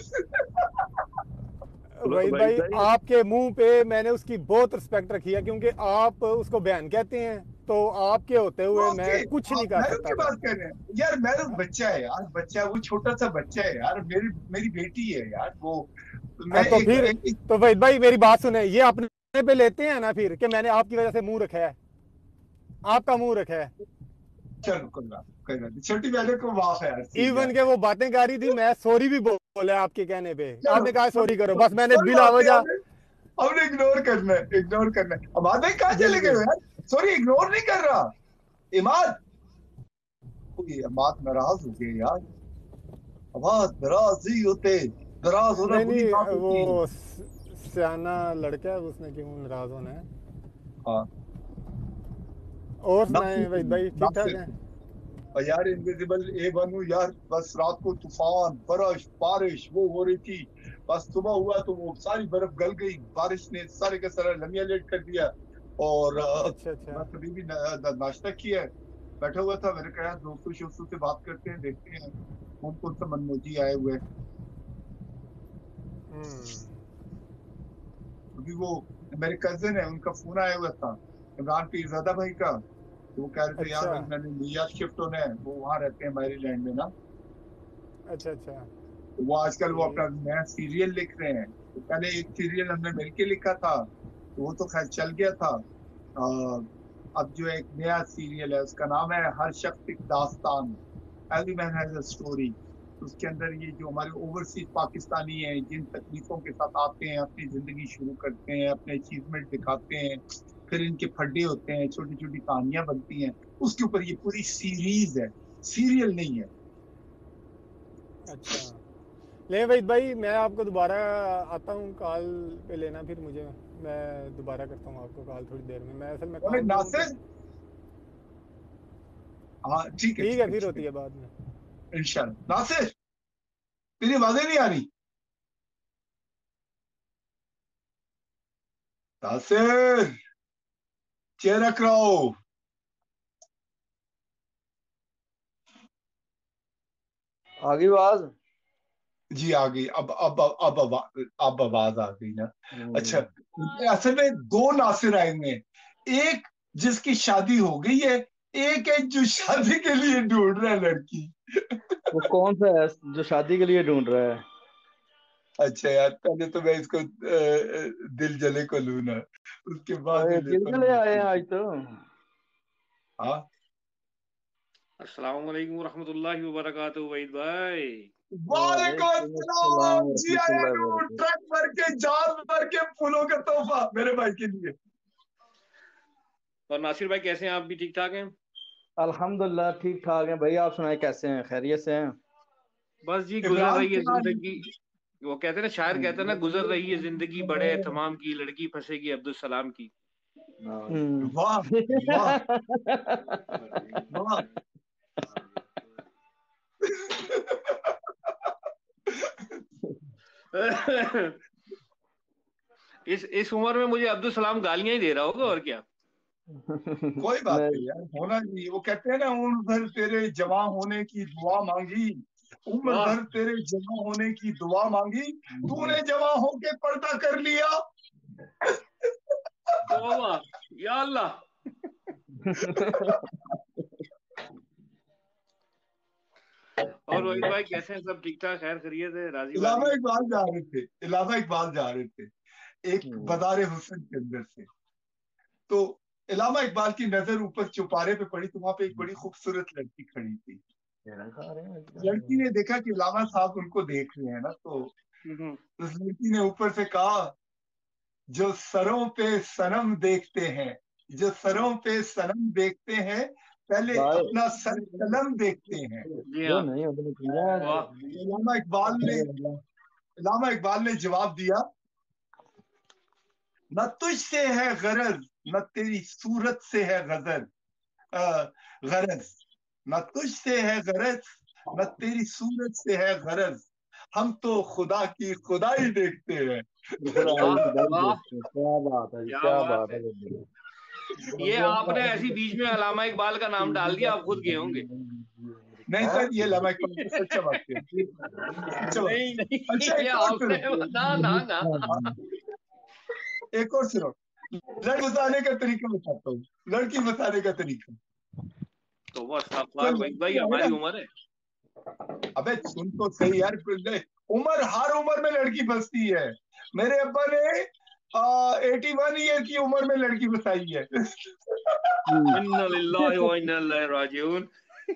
वहीद भाई भाई भाई आपके मुंह पे मैंने उसकी बहुत रिस्पेक्ट रखी है, क्योंकि आप उसको बहन कहते हैं, तो आपके होते हुए मैं ओके, कुछ नहीं आप कर मैरू सकता की था। बात कर रहे हैं यार? मैरू बच्चा है यार, बच्चा है, वो छोटा सा बच्चा है यार, मेरी मेरी बेटी है यार वो। मैं हाँ, तो एक, फिर एक, एक तो वहीद भाई मेरी बात सुने, ये अपने पे लेते हैं ना फिर कि मैंने आपकी वजह से मुंह रखा है, आपका मुंह रखा है। चलो कोई बात कोई बात नहीं, छोटी बहनों को माफ है यार, ठीक है। इवन के वो बातें कर रही थी, मैं सॉरी भी बोला आपके कहने पे, चलो आपने कहा सॉरी करो, बस मैंने कोई बिला बात नहीं, वजह। हमने हमने इग्नोर करना है, इग्नोर करना है। अमाद भाई कहाँ चले गए हो बिल्कुल यार? सॉरी इग्नोर नहीं कर रहा इमाद। ये अमाद नाराज हो गए यार, अमाद नाराज ही होते, नाराज होना नहीं बुरी बात नहीं, होती है। वो सियाना लड़का है, उसने क्यों नाराज होना है। हाँ और सुनाए नासिर वहीद भाई, ठीक ठाक नासिर है? और यार इनविजिबल ए बनू यार, बस रात को तूफान बारिश बारिश वो हो रही थी, बस सुबह हुआ तो वो सारी बर्फ गल गई, बारिश ने सारे का सारा लमिया लेट कर दिया। और अ, अच्छा अच्छा बस अभी भी ना- ना- नाश्ता किया है, बैठा हुआ था, मैंने कहा यार दोस्तों शोस्तों से बात करते हैं, देखते हैं कौन कौन सा मनमोजी आए हुए हैं। हम्म अभी वो मेरे कजिन है, उनका फोन आया हुआ था, इमरान पीरजादा भाई का, तो वो कह रहे थे यार अच्छा भाई मैंने न्यूयॉर्क शिफ्ट होना है, वो वहां रहते हैं मैरीलैंड में ना। अच्छा अच्छा तो वो आजकल वो ठीक। अपना नया सीरियल लिख रहे हैं, तो पहले एक सीरियल हमने मिलके लिखा था, तो वो तो खैर चल गया था। आ, अब जो एक नया सीरियल है उसका नाम है हर शख्स एक दास्तान, every man has a story. उसके अंदर ये जो हमारे ओवरसीज पाकिस्तानी हैं, जिन तकलीफों के साथ आते हैं, अपनी जिंदगी शुरू करते हैं, अपने अचीवमेंट दिखाते हैं, फिर इनके फड्डे होते हैं, छोटी छोटी कहानियां बनती हैं, उसके ऊपर ये पूरी सीरीज है, सीरियल नहीं है। अच्छा ले वहीद भाई, मैं आपको दोबारा आता हूँ कॉल पे लेना, फिर मुझे मैं दोबारा करता हूँ आपको कॉल थोड़ी देर में, मैं असल में बोले काम में हूँ तो। नासिर, हाँ ठीक है ठीक ठीक है, है फिर ठीक होती है है बाद में। इंशाल्लाह। नासिर मेरी आवाजें नहीं आ रही? तासिर, चेयर रख रहा हो। आ गई आवाज? जी आ गई। अब अब अब अब अब आवाज आ गई ना। अच्छा, असल में दो नासिर आए हुए हैं। एक जिसकी शादी हो गई है, एक है जो शादी के लिए ढूंढ रहा है लड़की। वो कौन सा है जो शादी के लिए ढूंढ रहा है? अच्छा यार, पहले तो मैं इसको अ, अ, दिल जले को लूँ ना, उसके बाद अरे ही दिल लेता के ले आए हैं हूँ। आज तो। हाँ, अस्सलाम वालेकुम रहमतुल्लाहि व बरकातहू वहीद भाई। वालेकुम वालेकुम अस्सलाम अस्सलाम जी। आया रहमतुल्लाहि व हूँ बरकातहू। ट्रक भर के, जान भर के फूलों का तोहफा मेरे भाई के लिए। और नासिर भाई कैसे हैं आप? भी ठीक ठाक हैं? अल्हम्दुलिल्लाह ठीक ठाक है भाई। आप सुनाए कैसे हैं? खैरियत से हैं? बस जी गुजर इमरान रही है क्या? जिंदगी। वो कहते हैं ना, शायर कहते हैं ना, गुजर रही है जिंदगी बड़े एहतमाम की, लड़की फंसेगी अब्दुल सलाम की। हम्म। वाह वाह वाह। इस इस उम्र में मुझे अब्दुल सलाम गालियां ही दे रहा होगा, और क्या। कोई बात नहीं, नहीं यार, होना चाहिए। वो कहते हैं ना, उम्र भर तेरे जवां होने की दुआ मांगी, उम्र वाह भर तेरे जवां होने की दुआ मांगी, तूने जवां होके पर्दा कर लिया। तौबा, या अल्लाह। और वहीद भाई कैसे हैं? सब ठीक ठाक, खैर खैरियत है, राजी इलामा बाजी? इकबाल जा रहे थे, इलामा इकबाल जा रहे थे एक हम्म, बाजार हुस्न के अंदर से। तो इलामा इकबाल की नजर ऊपर चौपारे पे पड़ी, तो वहां पे एक बड़ी खूबसूरत लड़की खड़ी थी। खाना खा रहे हैं लड़की आजकल। ने देखा कि इलामा साहब उनको देख रहे हैं ना, तो हम्म। उस लड़की ने ऊपर से कहा, जो सरों पे सनम देखते हैं, जो सरों पे सनम देखते हैं, पहले भाई अपना सर कलम देखते हैं। जी जो हाँ। नहीं होने किया है। वाह। तो इलामा इकबाल ने इलामा इकबाल ने जवाब दिया, न तुझसे है गरज, न तेरी सूरत से है गजर अ, गरज, न तुझसे है गरज, न तेरी सूरत से है गरज, हम तो खुदा की खुदाई देखते हैं। खुदाई वाह खुदाई वाह, देखते हैं। क्या बात है जी, क्या क्या बात बात है। है। ये आपने ऐसी बीच में अलामा इकबाल का नाम डाल दिया, आप खुद गए होंगे। नहीं सर, ये इलामा इकबाल की सच्चा बात है, सच्चा बात। नहीं नहीं, अच्छा, ये एक और आपने, ना ना ना। सुनो, एक और सुनो। लड़की बताने का तरीका बताता हूँ, लड़की बताने का तरीका। तो बस कोई अखबार वहीद भाई, लड़की है हमारी ना, उम्र है। अबे सुन तो सही यार, उम्र, हर उम्र में लड़की फंसती है। मेरे अब्बा ने एटी वन ईयर की उम्र में लड़की फंसाई है। इन्ना लिल्लाहि व इन्ना इलैहि राजिऊन।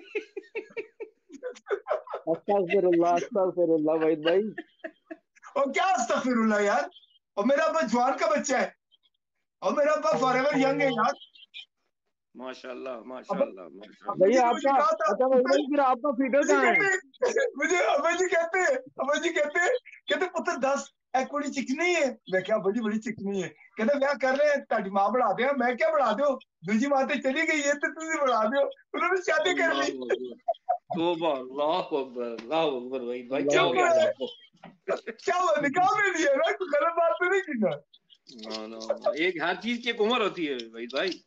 अस्तगफिरुल्लाह अस्तगफिरुल्लाह वहीद भाई। और क्या अस्तगफिरुल्लाह यार, और मेरा अब्बा जवान का बच्चा है, और मेरा अब्बा फॉरएवर यंग है यार। माशाल्लाह अब माशाल्लाह अब माशाल्लाह। भाई मुझे मुझे आपका, कहा था, अच्छा वहीद भाई फिर आपका फीडर मुझे कहाँ है? कहते हैं, मुझे अब्बा जी कहते हैं, अब्बा जी कहते हैं, कहते पुत्र दस एक बड़ी चिकनी है। मैं क्या, बड़ी बड़ी चिकनी है। कहते ब्याह कर रहे हैं, ताड़ी मां बढ़ा दे। मैं क्या बढ़ा दो, दूजी मां तो चली गई है, तो तुझे बढ़ा दो। उन्होंने शादी कर ली। अल्लाहु अकबर, तौबा, अल्लाहु अकबर, अल्लाहु अकबर। वहीद भाई क्या अल्लाह हो क्यों गया बढ़ा? आपको? क्या हुआ, निकाह में दिया ना, कोई गलत बात तो नहीं की ना। नो नो, एक हर चीज की एक उम्र होती है वहीद भाई।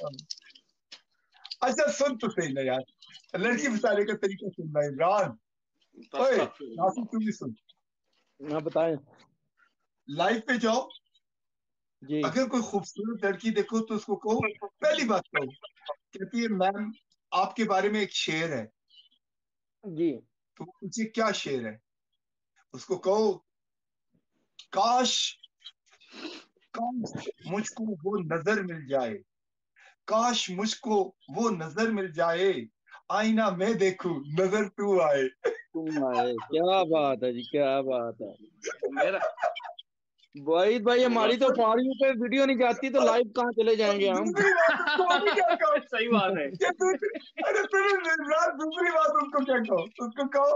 अच्छा सुन तो सही ना यार, लड़की फंसाने का तरीका सुनना इमरान। ओए नासिर, अस्तगफिरुल्लाह। तू भी सुन। हाँ बताएं लाइव पे जाओ, जी। अगर कोई खूबसूरत लड़की देखो तो उसको कहो, पहली बात कहो, कहती है मैम आपके बारे में एक शेर है। जी। तो पूछिए क्या शेर है, उसको कहो, काश काश मुझको वो नजर मिल जाए, काश मुझको वो नजर मिल जाए, आईना मैं देखूं नजर तू आए। तुम आए, क्या बात है जी, क्या बात है। मेरा वहीद भाई तौबा। हमारी तो फाड़ियों पे वीडियो नहीं जाती तो लाइव कहाँ चले और जाएंगे हम? दूसरी बात उसको अभी क्या कहो, सही बात है। ये दूसरी, अरे तेरे रात दूसरी बात उसको क्या कहो, उसको कहो,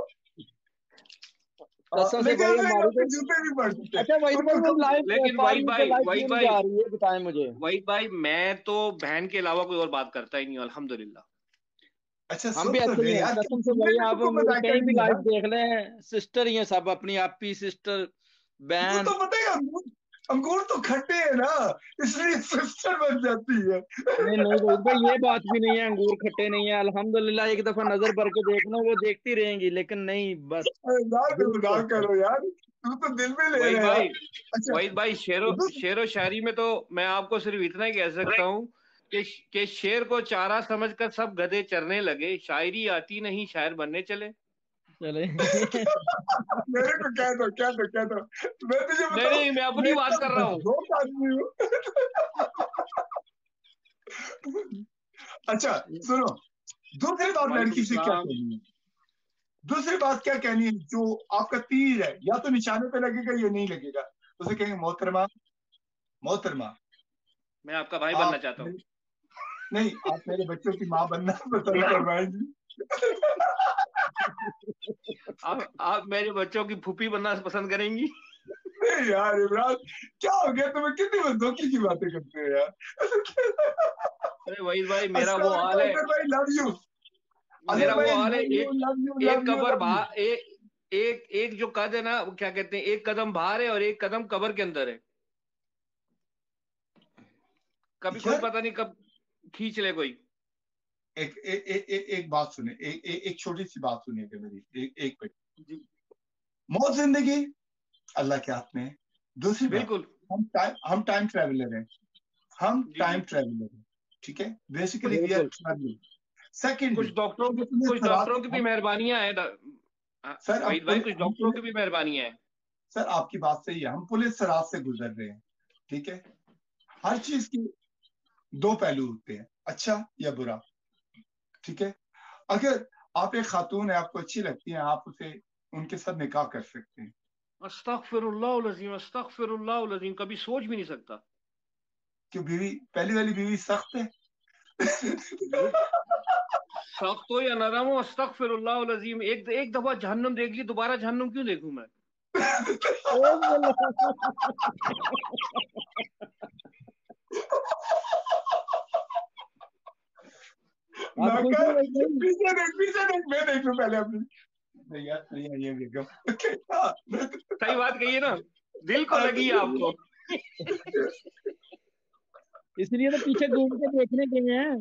आ, कसम से लेकिन भाई उसमें हमारी आपके तो। जूते भी पड़ सकते हैं, अच्छा वहीद भाई उनको वो कहो। लाइव लेकिन वहीद फाड़ियों पे भाई, लाइव क्यों वहीद नहीं भाई, जा रही है, बताएं मुझे। वहीद भाई, मैं तो बहन के अलावा कोई और बात करता ही नहीं हूं, अल्हम्दुलिल्लाह। अच्छा हम सुन भी तो ऐसे ले ही हैं, यार, कसम से सुनने भाई। में आप तुमको मेरी मजाक कहीं भी नहीं है लाइव यार। देख लें, सिस्टर ही हैं सब, अपनी आपी सिस्टर, तू बहन। तो पता है अंगूर अंगूर तो खट्टे है ना, इसलिए सिस्टर बन जाती है। नहीं नहीं भाई भाई, ये बात भी नहीं है, अंगूर खट्टे नहीं है अल्हम्दुलिल्लाह। एक दफा नजर भर के देखना, वो देखती रहेंगी, लेकिन नहीं, बस अरे यार दिल तुम नहीं ना करता। करो यार, तू तो दिल में ले वहीद रहे यार। भाई, अच्छा वहीद भाई, शेरो दूस- शेरो शायरी में तो मैं आपको सिर्फ इतना ही कह सकता हूँ कि कि शेर को चारा समझकर सब गधे चरने लगे, शायरी आती नहीं शायर बनने चले। चले। मेरे को कह दो, कह दो, कह दो। मैं तुझे नहीं बताऊं, नहीं, मैं अपनी मैं बात कर रहा इतना हूँ। जोक आदमी हूँ। अच्छा सुनो, दूसरी बात वालेकुम लड़की से क्या सलाम। कहनी है? दूसरी बात क्या कहनी है? जो आपका तीर है, या तो निशाने पे लगेगा या नहीं लगेगा। उसे कहेंगे मोहतरमा, मोहतरमा मैं आपका भाई बनना आप चाहता हूँ। मेरे- नहीं, आप मेरे बच्चों की माँ बनना पसंद करवाएंगी। आप आप मेरे बच्चों की फूफी बनना पसंद करेंगी। नहीं यार इमरान, क्या हो गया तुम्हें? कितनी बंदोकी की बातें करते हो यार। अरे वहीद भाई, मेरा अस्सलाम वो हाल वालेकुम है, अजहर भाई, लव यू। अजहर मेरा वो भाई हाल है। लव यू, एक लव यू, एक लव यू, कबर लव भा यू। एक एक एक जो कद है ना, वो क्या कहते हैं, एक कदम बाहर है और एक कदम कबर के अंदर है। कभी कोई यार पता नहीं कब खींच ले कोई। एक एक एक एक, एक बात सुने, एक एक, एक छोटी सी बात सुनिएगा मेरी, एक एक मिनट। जी मौत जिंदगी अल्लाह के हाथ में है। दूसरी बात, बिल्कुल। हम टाइम हम टाइम ट्रेवलर हैं, हम जी टाइम जी। ट्रेवलर हैं, ठीक है? बेसिकली कुछ वी आर बिल्कुल। ट्रैवलिंग। सेकेंडली कुछ डॉक्टरों की पुलिस कुछ सराहत डॉक्टरों से की भी हम, मेहरबानियां हैं डा- हाँ, सर हम वहीद भाई, पुलिस कुछ हम डॉक्टरों की पुलिस भी मेहरबानियां हैं। सर आपकी बात सही है, हम पुलिस सराहत से गुजर रहे हैं, ठीक है? हर चीज की दो पहलू होते हैं, अच्छा या बुरा, ठीक है? अगर आप एक खातून है, आपको अच्छी लगती है, आप उसे उनके साथ निकाह कर सकते हैं। अस्तगफिरुल्लाह अज़ीम, अस्तगफिरुल्लाह अज़ीम, कभी सोच भी नहीं सकता। क्यों? बीवी, पहली वाली बीवी सख्त है। सख्त हो या नरम हो, अस्तगफिरुल्लाह अज़ीम, एक एक दफा जहन्नुम देख ली, दोबारा जहन्नुम क्यों देखूं मैं? आप ना खुश कर, हो भाई भाई? पीछे देख, पीछे देख, मैं देख लूं पहले अपनी। नहीं यार, नहीं है ये बेगम। हाँ, सही बात कही है ना, दिल को लगी है आपको। इसलिए तो पीछे घूम के देखने गए हैं।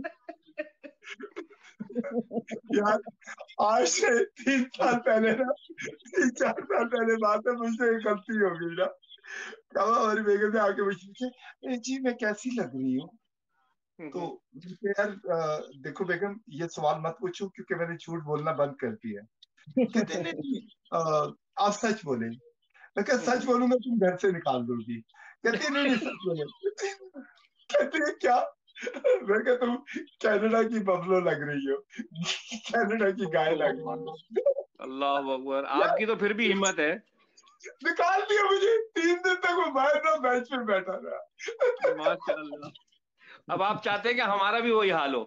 यार आज से तीन साल पहले ना, तीन चार साल पहले बात है, मुझसे एक गलती हो गई ना। कहा हमारी बेगम ने आके मुझसे पूछे, "ए जी मैं कैसी लग रही हूँ?" तो मैंने कहा, यार अ, देखो बेगम, ये सवाल मत पूछो क्योंकि मैंने झूठ बोलना बंद कर दिया है। कहते नहीं नहीं, अ, आप सच बोले। मैं कहा सच बोलूंगा तुम घर से निकाल दोगी। कहती नहीं नहीं सच बोले। कहती है क्या? मैं कहा तुम कनाडा की बफलो लग रही हो, कनाडा की गाय लग रही हो। अल्लाह अकबर, यार आपकी तो फिर भी हिम्मत है। निकाल दिया मुझे, तीन दिन तक वो बाहर ना बेंच पे बैठा रहा। माशाल्लाह। अब आप चाहते हैं कि हमारा भी वही हाल हो।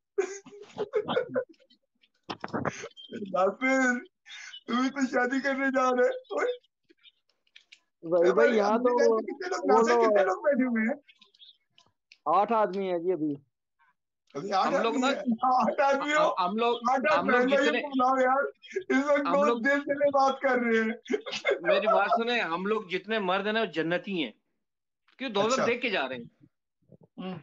नासिर, तू भी तो शादी करने जा रहे है। भाई भाई, हमारे यहाँ हमारे तो घर में कितने लोग, वो नासिर लो, कितने लोग बैठे हुए हैं? आठ आदमी है जी अभी। अभी आठ हम लोग आदमी ना, है? आठ आदमी हो? हम हम लोग आठ आठ हम लोग बहन भाइयों जितने को बुलाओ यार, इस वक्त हम बहुत लोग दिल से बात कर रहे हैं। मेरी बात सुने, हम लोग जितने मर्द हैं ना, वो जन्नती हैं, क्यों दोजख अच्छा, देख के जा रहे हैं।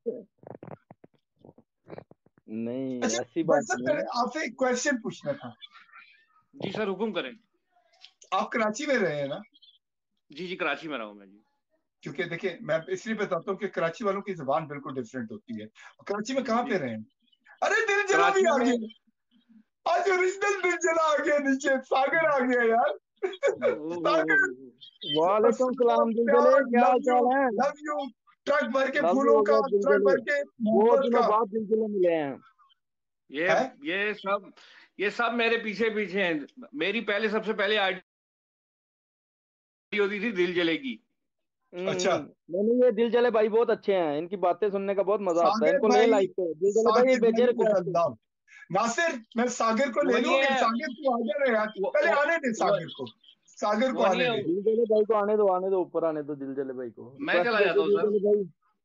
नहीं, अच्छा ऐसी भाई बात साहब, नहीं मैंने है। आपसे एक क्वेश्चन पूछना था। जी सर, हुक्म करें। आप कराची में रहे हैं ना? जी जी, कराची में रहा हूं मैं जी। क्योंकि देखिए, मैं इसलिए बताता हूँ कि कराची वालों की जुबान बिल्कुल डिफरेंट होती है। कराची में कहाँ पे जी रहे हैं? अरे दिल जला भी कराची आ में। गया, आज ओरिजिनल दिल जला आ गया, नीचे सागर आ गया यार। ओ, हो, हो, सागर, हो। वालेकुम अस्सलाम, सलाम दिलजले, प्यार, क्या हाल लव यू, चाल है? Love you. ट्रक भर के लव यू फूलों हो का, गया ट्रक दिलजले। भर के बहुत मोहब्बत दिनों का बाद दिलजले मिले हैं। ये है। ये सब ये सब मेरे पीछे पीछे हैं। मेरी पहले सबसे पहले आईडी होती थी दिल जलेगी। अच्छा, हम्म। नहीं नहीं, ये दिलजले भाई बहुत अच्छे हैं, इनकी बातें सुनने का बहुत मजा आता है। सागर इनको ले भाई, लाइक पे दिलजले भाई, ये सागिर बेचे भाई रहे मैं कुछ पे। अल्लाह। नासिर, मैं सागर को ले वही लूं? है सागर तू आ जा रहे यार, वो, पहले वो, आने दे वो, सागर को, सागर को वो नहीं आने है दे। वो, दिलजले भाई को आने दो, आने दो, ऊपर आने दो दिलजले भाई को, मैं रिक्वेस्ट चला कर जाता दो हूँ सर। दिलजले भाई।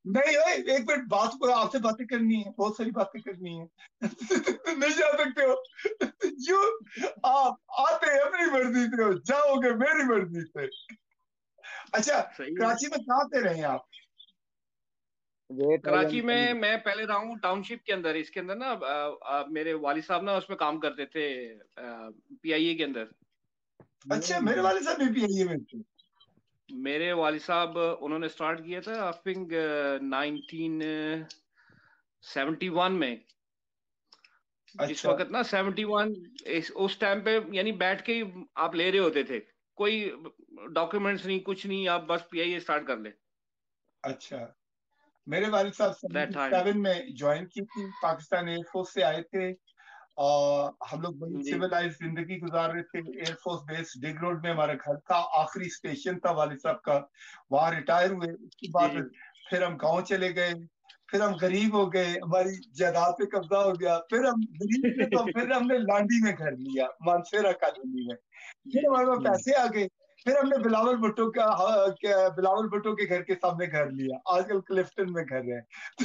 नहीं ओए, एक मिनट, बात को आपसे बातें करनी है, बहुत सारी बातें करनी है। नहीं जा सकते हो यू, आप आते अपनी मर्जी से हो, जाओगे मेरी मर्जी से। अच्छा, सही है। कराची में कहाँ पे रहे आप? वेट कराची में मैं पहले रहा हूँ टाउनशिप के अंदर, इसके अंदर ना अ, अ, मेरे वालिद साहब ना उसमें काम करते थे, पीआईए के अंदर। अच्छा, मेरे वाले साहब भी पीआईए में थे। मेरे वालिद साहब उन्होंने स्टार्ट किया था I think nineteen seventy one में। जिस अच्छा वक्त ना सेवेंटी वन, इस उस टाइम पे यानी बैठ के ही आप ले रहे होते थे, कोई डॉक्यूमेंट्स नहीं, कुछ नहीं, आप बस पीआईए स्टार्ट कर ले। अच्छा, मेरे वालिद साहब दैट सेवेंटी टाइम। सेवन में ज्वाइन की थी, पाकिस्तान एयरफोर्स से आए थे। और हम लोग बड़ी जी सिविलाइज जिंदगी गुजार रहे थे। एयरफोर्स बेस डिग रोड में हमारा घर था, आखिरी स्टेशन था वालिद साहब का। वहां रिटायर हुए, उसके जी बाद जी। फिर हम गांव चले गए। फिर हम गरीब हो गए, हमारी जायदाद पे कब्जा हो गया। फिर हम गरीब थे तो फिर हमने लांडी में घर लिया, मानसेरा कॉलोनी में। जी फिर हमारे पास जी। पैसे आ गए। फिर हमने बिलावल भुट्टो का हाँ, क्या- बिलावल भुट्टो के घर के सामने घर लिया, आजकल क्लिफ्टन में घर है।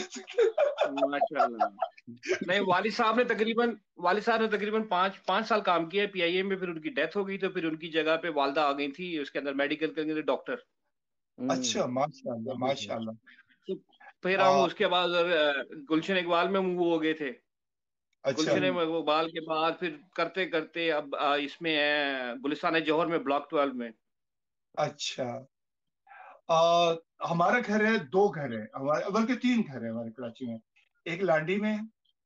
माशाल्लाह। नहीं, वालिद साहब ने तकरीबन वालिद साहब ने तकरीबन पाँच पाँच साल काम किया है पीआईए में, फिर उनकी डेथ हो गई, तो फिर उनकी जगह पे वालदा आ गई थी उसके अंदर, मेडिकल के अंदर डॉक्टर। अच्छा, माशाल्लाह माशाल्लाह। तो फिर हम आ, उसके बाद अ, गुलशन इकबाल में मूव हो गए थे। अच्छा गुलशन इकबाल के बाद फिर करते करते अब अ, इसमें है गुलिस्तान जौहर में, ब्लॉक ट्वेल्व में। अच्छा। आ, हमारा घर है, दो घर है हमारे, बल्कि तीन घर है हमारे कराची में। एक लांडी में है,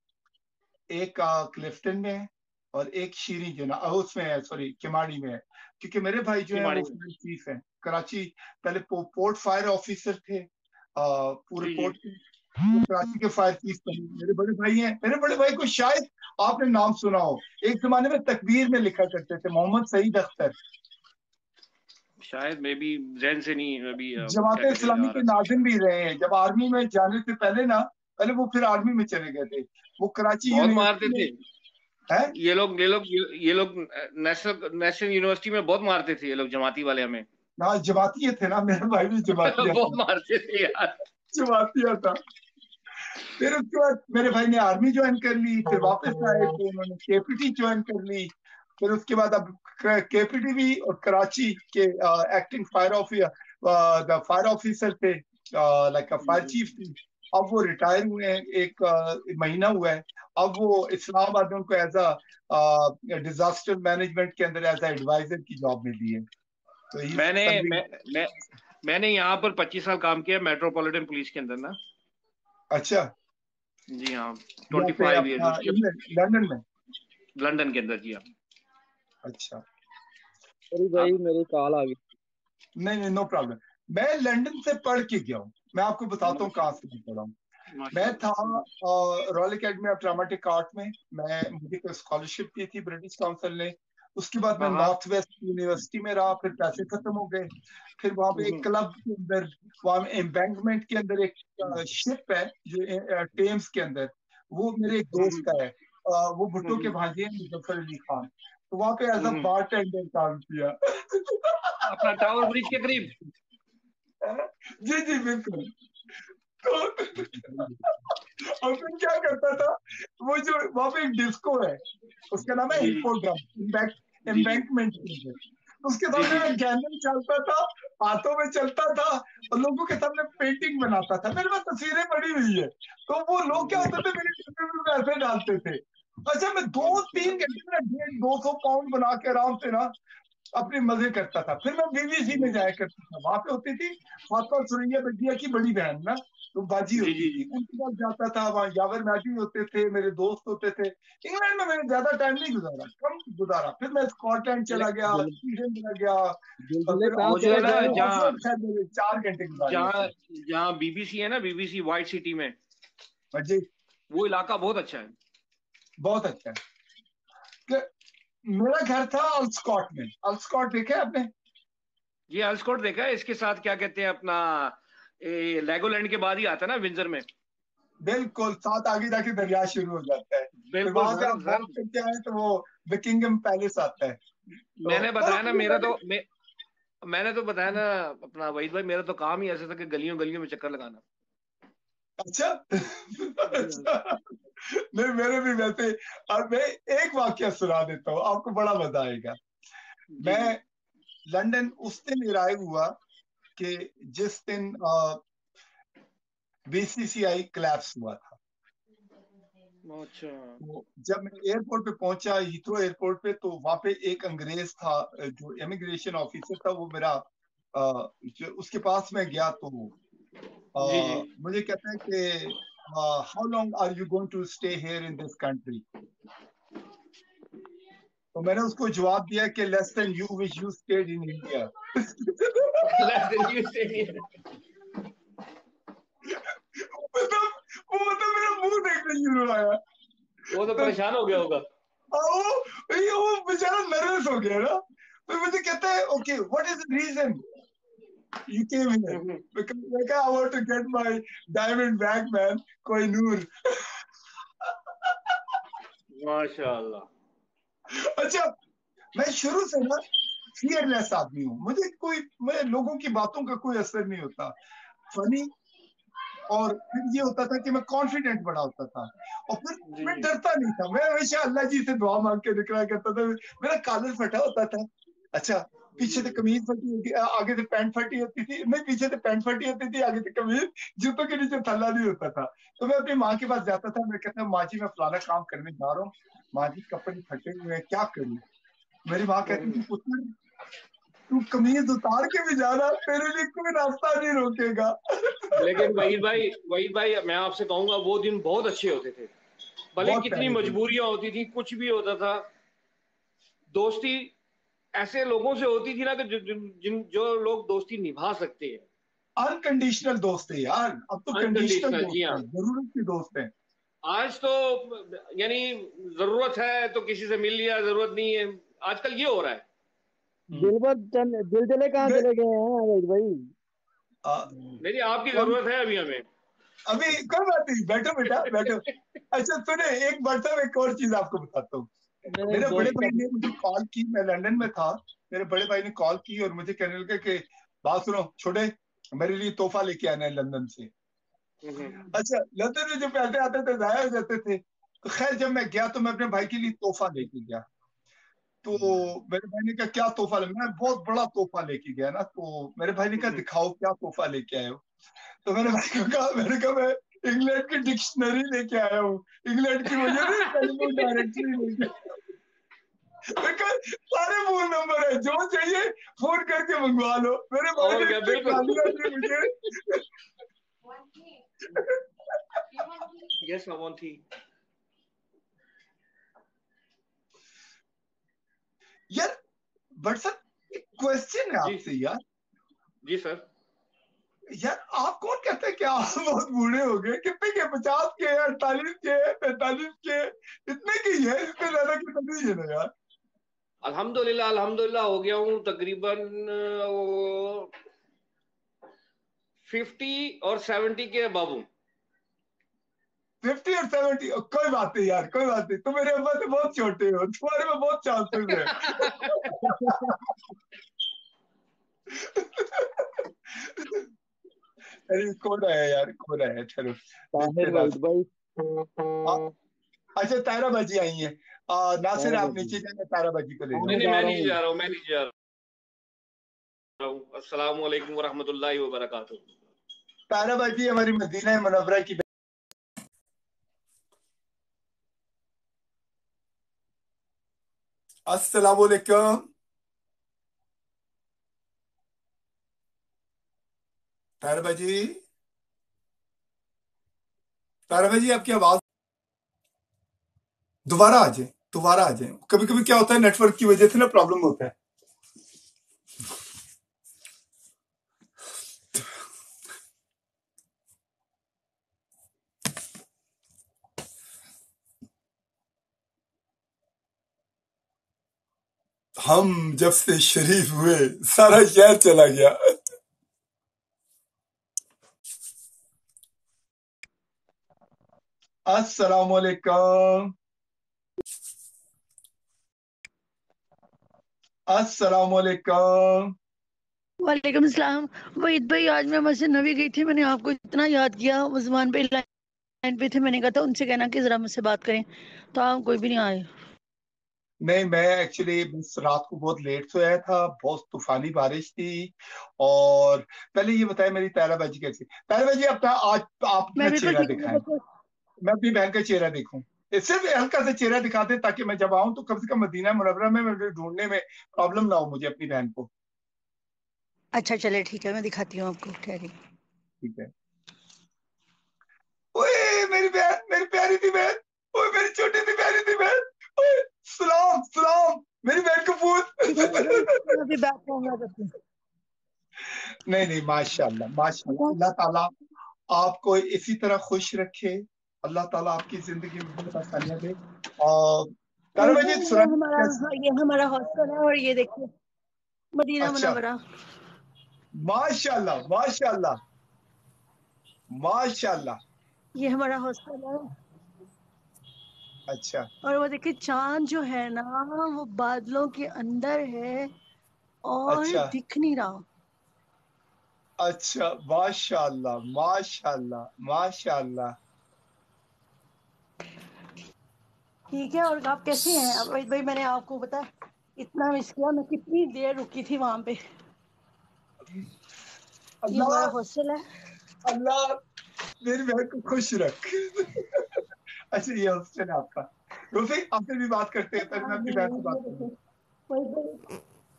एक आ, क्लिफ्टन में है, और एक शीरी जना आ, उसमें है, सॉरी किमाड़ी में है। क्योंकि मेरे भाई जो है वो किमाड़ी में। फायर चीफ है कराची। पहले पो, पोर्ट फायर ऑफिसर थे आ, पूरे जी जी। पोर्ट के। वो कराची के फायर चीफ बने। मेरे बड़े भाई हैं, मेरे बड़े भाई को शायद आपने नाम सुना हो, एक जमाने में तकबीर में लिखा करते थे, मोहम्मद सईद अख्तर। शायद मे बी जहन से नहीं अभी अ, जमात क्या कहते हैं इस्लामी आ के रहा है। नाजिम भी रहे हैं, जब आर्मी में जाने से पहले ना, पहले वो फिर आर्मी में चले गए थे। वो कराची बहुत मारते यूनिवर्सिटी में थे है। ये लोग ये लोग ये लोग नेशनल नेशनल यूनिवर्सिटी में बहुत मारते थे ये लोग, जमाती वाले हमें। ना जमाती थे ना, मेरा भाई भी जमातिया बहुत था। मारते थे यार। जमातिया था। फिर उसके बाद मेरे भाई ने आर्मी ज्वाइन कर ली, फिर वापस आए तो उन्होंने केपीटी ज्वाइन कर ली। फिर उसके बाद अब केपीटी भी और कराची के acting fire officer fire officer थे, लाइक फायर चीफ थे। अब वो रिटायर हुए हैं, एक uh, महीना हुआ है। अब वो इस्लामाबाद में उनको एज अ डिजास्टर मैनेजमेंट के अंदर एज अ एडवाइजर की जॉब मिली है। तो ही मैंने सर्विंग। मैं, मैं मैंने यहाँ पर पच्चीस साल काम किया मेट्रोपॉलिटन पुलिस के अंदर ना। अच्छा, जी हाँ, यहाँ ट्वेंटी पे फाइव ईयर्स अपना उसके, इंग्लैंड लंदन में। लंदन के अंदर। जी हाँ। अच्छा, सॉरी भाई, आप मेरी कॉल आ गई। नहीं नहीं, नो प्रॉब्लम। मैं लंदन से पढ़ के गया हूँ, मैं आपको बताता हूँ कहाँ माशा से मैं पढ़ा हूँ। मैं था माशाल्लाह। Royal Academy of Dramatic Art में। मैं मुझे कोई स्कॉलरशिप दी थी ब्रिटिश काउंसिल ने। उसके बाद मैं हाँ हाँ। नॉर्थ वेस्ट यूनिवर्सिटी में रहा, फिर पैसे खत्म हो गए। फिर वहां पे एक हम्म, क्लब के अंदर, वहां एम्बैंकमेंट के अंदर एक शिप है जो टेम्स के अंदर, वो मेरे एक दोस्त हम्म, का है। अ, वो भुट्टो के हम्म, भांजे हैं, मुजफ्फर अली खान। तो वहां पे as a hmm. Bar tender काम किया। अपना टावर ब्रिज के करीब। जी जी बिल्कुल। तो और फिर क्या करता था, वो जो वहां पे एक डिस्को है, उसका नाम है जी जी हिप्पोड्रम, जी जी एम्बैंकमेंट के अंदर। उसके जी सामने जी मैं गैंदल चलता था, हाथों में चलता था, और लोगों के सामने पेंटिंग बनाता था। मेरे पास तस्वीरें पड़ी हुई है। तो वो लोग क्या होते थे, मेरे टिफिन में पैसे डालते थे। अच्छा, मैं दो तीन घंटे में डेढ़ दो सौ पाउंड बना के आराम से ना अपने मजे करता था। फिर मैं बीबीसी में जाया करता था, वहां पे होती थी फातिमा सुरैया बेदिया की बड़ी बहन ना, तो बाजी जी होती जी थी, जी। उनके पास जाता था। वहां यावर मैटी होते थे, मेरे दोस्त होते थे। इंग्लैंड में मैंने ज्यादा टाइम नहीं गुजारा, कम गुजारा। फिर मैं स्कॉटलैंड ले- चला गया, बुल- स्वीडन चला गया, और बुलबुले फिर कहाँ वो जो है चले ना, गए हो? जहाँ ऑक्सफोर्ड खैर मैंने चार घंटे गुजारे जहाँ होते। जहाँ बीबीसी है ना, बीबीसी वाइट सिटी में, मजे, वो इलाका बहुत अच्छा है। बहुत अच्छा है। कि मेरा घर था अल्सकॉट में। अल्सकॉट देखा है आपने? ये एल्सकोट देखा है, इसके साथ क्या कहते हैं अपना, ए, लेगोलैंड के बाद ही आता है ना, विंजर में। बिल्कुल, साथ आगे जाके दरिया शुरू हो जाता है। फिर बिल्कुल वहां से सर आप सर। वॉक करके आए तो वो विकिंगम पैलेस आता है। तो मैंने चलो बताया ना, मुझे मेरा पहले, तो मैं, मैंने तो बताया ना अपना वहीद भाई, मेरा तो काम ही ऐसा था कि गलियों गलियों में चक्कर लगाना। अच्छा अच्छा नहीं मेरे भी वैसे। अब मैं एक वाक्य सुना देता हूँ, आपको बड़ा मजा आएगा। जी मैं जी। लंदन उस दिन अराइव हुआ कि जिस दिन बीसीसीआई क्लैप्स हुआ था। अच्छा। तो जब मैं एयरपोर्ट पे पहुंचा, हीथ्रो एयरपोर्ट पे, तो वहां पे एक अंग्रेज था जो इमिग्रेशन ऑफिसर था, वो मेरा अ, जो उसके पास में गया तो जी जी। अ, मुझे कहता है कि how long are you going to stay here in this country. तो मैंने उसको जवाब दिया कि less than you which you stayed in India. Less than you said here. मतलब वो मतलब मेरा मुंह देखने शुरू आया। वो तो तो परेशान हो गया होगा। वो ये वो बेचारा नर्वस हो गया ना। तो मुझे कहता है okay what is the reason you came here. Hmm, because like I want to get my diamond back man Kohinoor. माशाल्लाह। अच्छा मैं शुरू से ना फियरलेस आदमी हूँ। मुझे कोई मैं लोगों की बातों का कोई असर नहीं होता। फनी और फिर ये होता था कि मैं कॉन्फिडेंट बड़ा होता था, और फिर जी मैं जी। डरता नहीं था। मैं हमेशा अल्लाह जी से दुआ मांग के निकला करता था। मेरा कॉलर फटा होता था। अच्छा पीछे से कमीज फटी होती, आगे से पैंट फटी होती थी। नहीं पीछे से पैंट फटी होती थी, आगे से कमीज, जूतों के नीचे थल्ला नहीं होता था। तो मैं अपनी माँ के पास जाता था, मैं कहता माँ जी मैं फलाना काम करने जा रहा हूँ, माँ जी कपड़े फटे हुए हैं क्या करूँ। मेरी माँ कहती थी पुत्र तू कमीज उतार के भी जाना, तेरे लिए कोई रास्ता नहीं रोकेगा। लेकिन वहीद भाई वहीद भाई मैं आपसे कहूंगा वो दिन बहुत अच्छे होते थे, भले बहुत कितनी प्यारे दिन। मजबूरियां होती थी, कुछ भी होता था, दोस्ती ऐसे लोगों से होती थी ना कि जो जिन जो लोग दोस्ती निभा सकते हैं। अनकंडीशनल दोस्त है यार, अब तो कंडीशनल अनकंडीशनल, जी दोस्त हाँ। है, जरूरत की दोस्त है। आज तो यानी जरूरत है तो किसी से मिल लिया, जरूरत नहीं है, आजकल ये हो रहा है। हम्म। दिलबर चंद दिल जले कहाँ मैं चले गए हैं अवैध भाई? आ, नहीं नहीं, आपकी कौन जरूरत है अभी हमें। अभी कोई बात नहीं, बैठो बेटा बैठो। अच्छा सुने एक व्हाट्सएप एक और चीज आपको बताता हूँ। मेरे एक मेरे बड़े दोस्त का भाई ने मुझे कॉल की, मैं लंदन में था। मेरे बड़े भाई ने कॉल की और मुझे कहने लगे कि बात सुनो छोटे, मेरे लिए तोहफा लेके आना है लंदन से। हम्म, अच्छा लंदन में जो पैसे आते थे जाया हो जाते थे। तो खैर जब मैं गया तो मैं अपने भाई के लिए तोहफा लेके गया। तो मेरे भाई ने कहा क्या तोहफा ले, मैं बहुत बड़ा तोहफा लेके गया ना। तो मेरे भाई ने कहा हम्म। दिखाओ क्या तोहफा लेके आए हो। तो मैंने भाई को कहा, मैंने कहा मैं इंग्लैंड की डिक्शनरी लेके आया हूँ। इंग्लैंड की वजह से टेलीफोन डायरेक्टरी लेके। मैं कहा सारे फोन नंबर है, जो चाहिए फोन करके मंगवा लो। मेरे भाई और ने क्या, इतनी बिल्कुल। गालियां दी मुझे। यस वन थी। यार बट सर एक क्वेश्चन है जी आपसे यार। जी सर। यार आप कौन कहते हैं कि आप बहुत बूढ़े हो गए? कितने के, पचास के, अड़तालीस के, पैंतालीस के, इतने की है? इससे ज्यादा की तो नहीं है ना यार। अल्हम्दुलिल्लाह अल्हम्दुलिल्लाह हो गया हूँ तकरीबन फिफ्टी और सेवेंटी के बाबू। फिफ्टी और सेवेंटी कोई बात नहीं यार, कोई बात नहीं। तुम मेरे अब्बा से बहुत छोटे हो, तुम्हारे में बहुत चांसेस है। अरे कौन आया यार, कौन आया? चलो देखते ताहिर हैं वहीद नासिर। भाई। आ, अच्छा तारा बाजी आई है। आ, नासिर ताहिर आप भाई नीचे जाए, तारा बाजी को ले हाँ जाओ। नहीं मैं नहीं, जा मैं रहा नहीं हूँ। जा रहा हूँ, मैं नहीं जा रहा हूँ। अस्सलाम वालेकुम वरहमतुल्लाहि वबरकातुहू। तारा बाजी हमारी मदीना मुनव्वरा की। अस्सलाम वालेकुम। तारा बाजी, तारा बाजी आपकी आवाज दोबारा आ जाए, दोबारा आ जाए। कभी कभी क्या होता है नेटवर्क की वजह से ना प्रॉब्लम होता है। हम जब से शरीफ हुए सारा शहर चला गया। अस्सलाम वालेकुम। अस्सलाम वालेकुम। वालेकुम अस्सलाम। वहीद भाई, आज मैं मस्जिद नबी गई थी, मैंने आपको इतना याद किया, उस्मान भाई लाइन पे थे, मैंने कहा था उनसे कहना कि जरा मुझसे बात करें, तो आप कोई भी नहीं आए। नहीं, मैं एक्चुअली बस रात को बहुत लेट सोया था, बहुत तूफानी बारिश थी। और पहले ये बताया मेरी ताराबाजी कैसी। ताराबाजी अपना आज आप अपना मैं बिल्कुल चेहरा ठीक दिखाएं, हूँ। मैं अपनी बहन का चेहरा देखूं। ये सिर्फ हल्का सा चेहरा दिखा दे ताकि मैं जब आऊं तो कम से कम मदीना मुनव्वरा में मुझे ढूंढने में प्रॉब्लम ना हो मुझे अपनी बहन को। अच्छा चले ठीक है, मैं दिखाती हूँ आपको, ठहरिए। ठीक है। ओए मेरी बहन, मेरी प्यारी सी बहन, ओए मेरी छोटी सी प्यारी सी बहन, ओए सलाम सलाम मेरी बहन को ठीक है, मैं पूछ। अभी बैक कहूंगा करती हूँ। नहीं नहीं, माशाल्लाह माशाल्लाह, अल्लाह ताला आपको इसी तरह खुश रखे, अल्लाह ताला आपकी जिंदगी में बहुत आसानियां दे। और तारा वहीद भाई भाई, ये सुना हमारा कैसे? ये हमारा हॉस्टल है, और ये देखिए मदीना अच्छा, मुनव्वरा। माशाल्लाह माशाल्लाह माशाल्लाह। ये हमारा हॉस्टल है, अच्छा और वो देखिए चांद जो है ना, वो बादलों के अंदर है और अच्छा दिख नहीं रहा। अच्छा, माशाल्लाह माशाल्लाह माशाल्लाह। ठीक है, और आप कैसी हैं? अब वहीद भाई, मैंने आपको बता इतना मिस किया, मैं कितनी देर रुकी थी वहां पे। ये हमारा अल्लाह हॉस्टल है। अल्लाह मेरी बहन को खुश रख। अच्छा, ये हॉस्टल है आपका। रोफी, आपसे भी बात करते हैं, पहले मैं हाँ, अपनी ये बहन से ये बात देखिए करूंगा। वहीद भाई,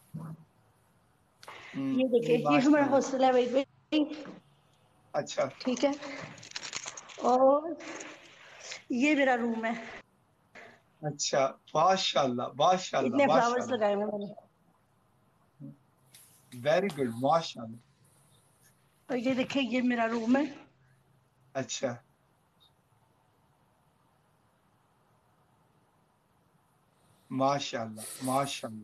हम्म, ये देखिए नहीं ये हमारा माशाल्लाह। हॉस्टल है वहीद भाई। अच्छा ठीक है, और ये मेरा रूम है। अच्छा, माशाल्लाह माशाल्लाह इतने फ्लावर्स माशाल्लाह, लगाए हुए हैं मैंने। वेरी गुड माशाल्लाह। और ये देखिए ये मेरा रूम है। अच्छा माशाल्लाह माशाल्लाह।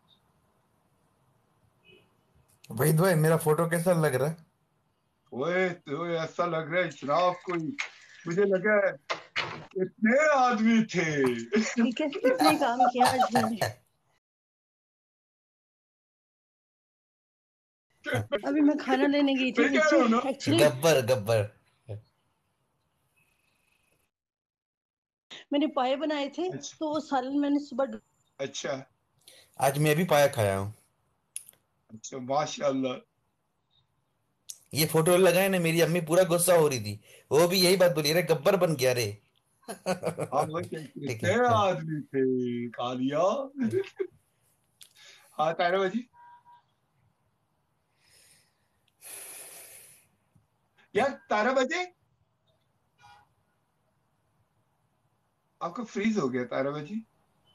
वहीद भाई मेरा फोटो कैसा लग रहा है? ओए तो ऐसा लग रहा है जनाब कोई, मुझे लगा है इतने आदमी थे। ठीक है, इतने काम किया आज मैंने। अभी मैं खाना लेने गई थी मैं कह नीचे, रहा हूँ ना। एक्चुअली गब्बर गब्बर। मैंने पाए बनाए थे, अच्छा तो वो सालन मैंने सुबह। अच्छा आज मैं भी पाया खाया हूँ। अच्छा, माशाल्लाह। ये फोटो लगाए ना, मेरी अम्मी पूरा गुस्सा हो रही थी। वो भी यही बात बोली, रे गब्बर बन गया रे। हाँ वो क्या ठीक कितने है, हाँ। आदमी थे, कालिया। हाँ तारा बाजी, यार तारा बाजी, आपको फ्रीज हो गया तारा बाजी।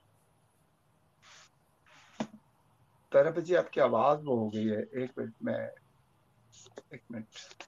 तारा बाजी आपकी आवाज वो हो गई है, एक मिनट में, एक मिनट,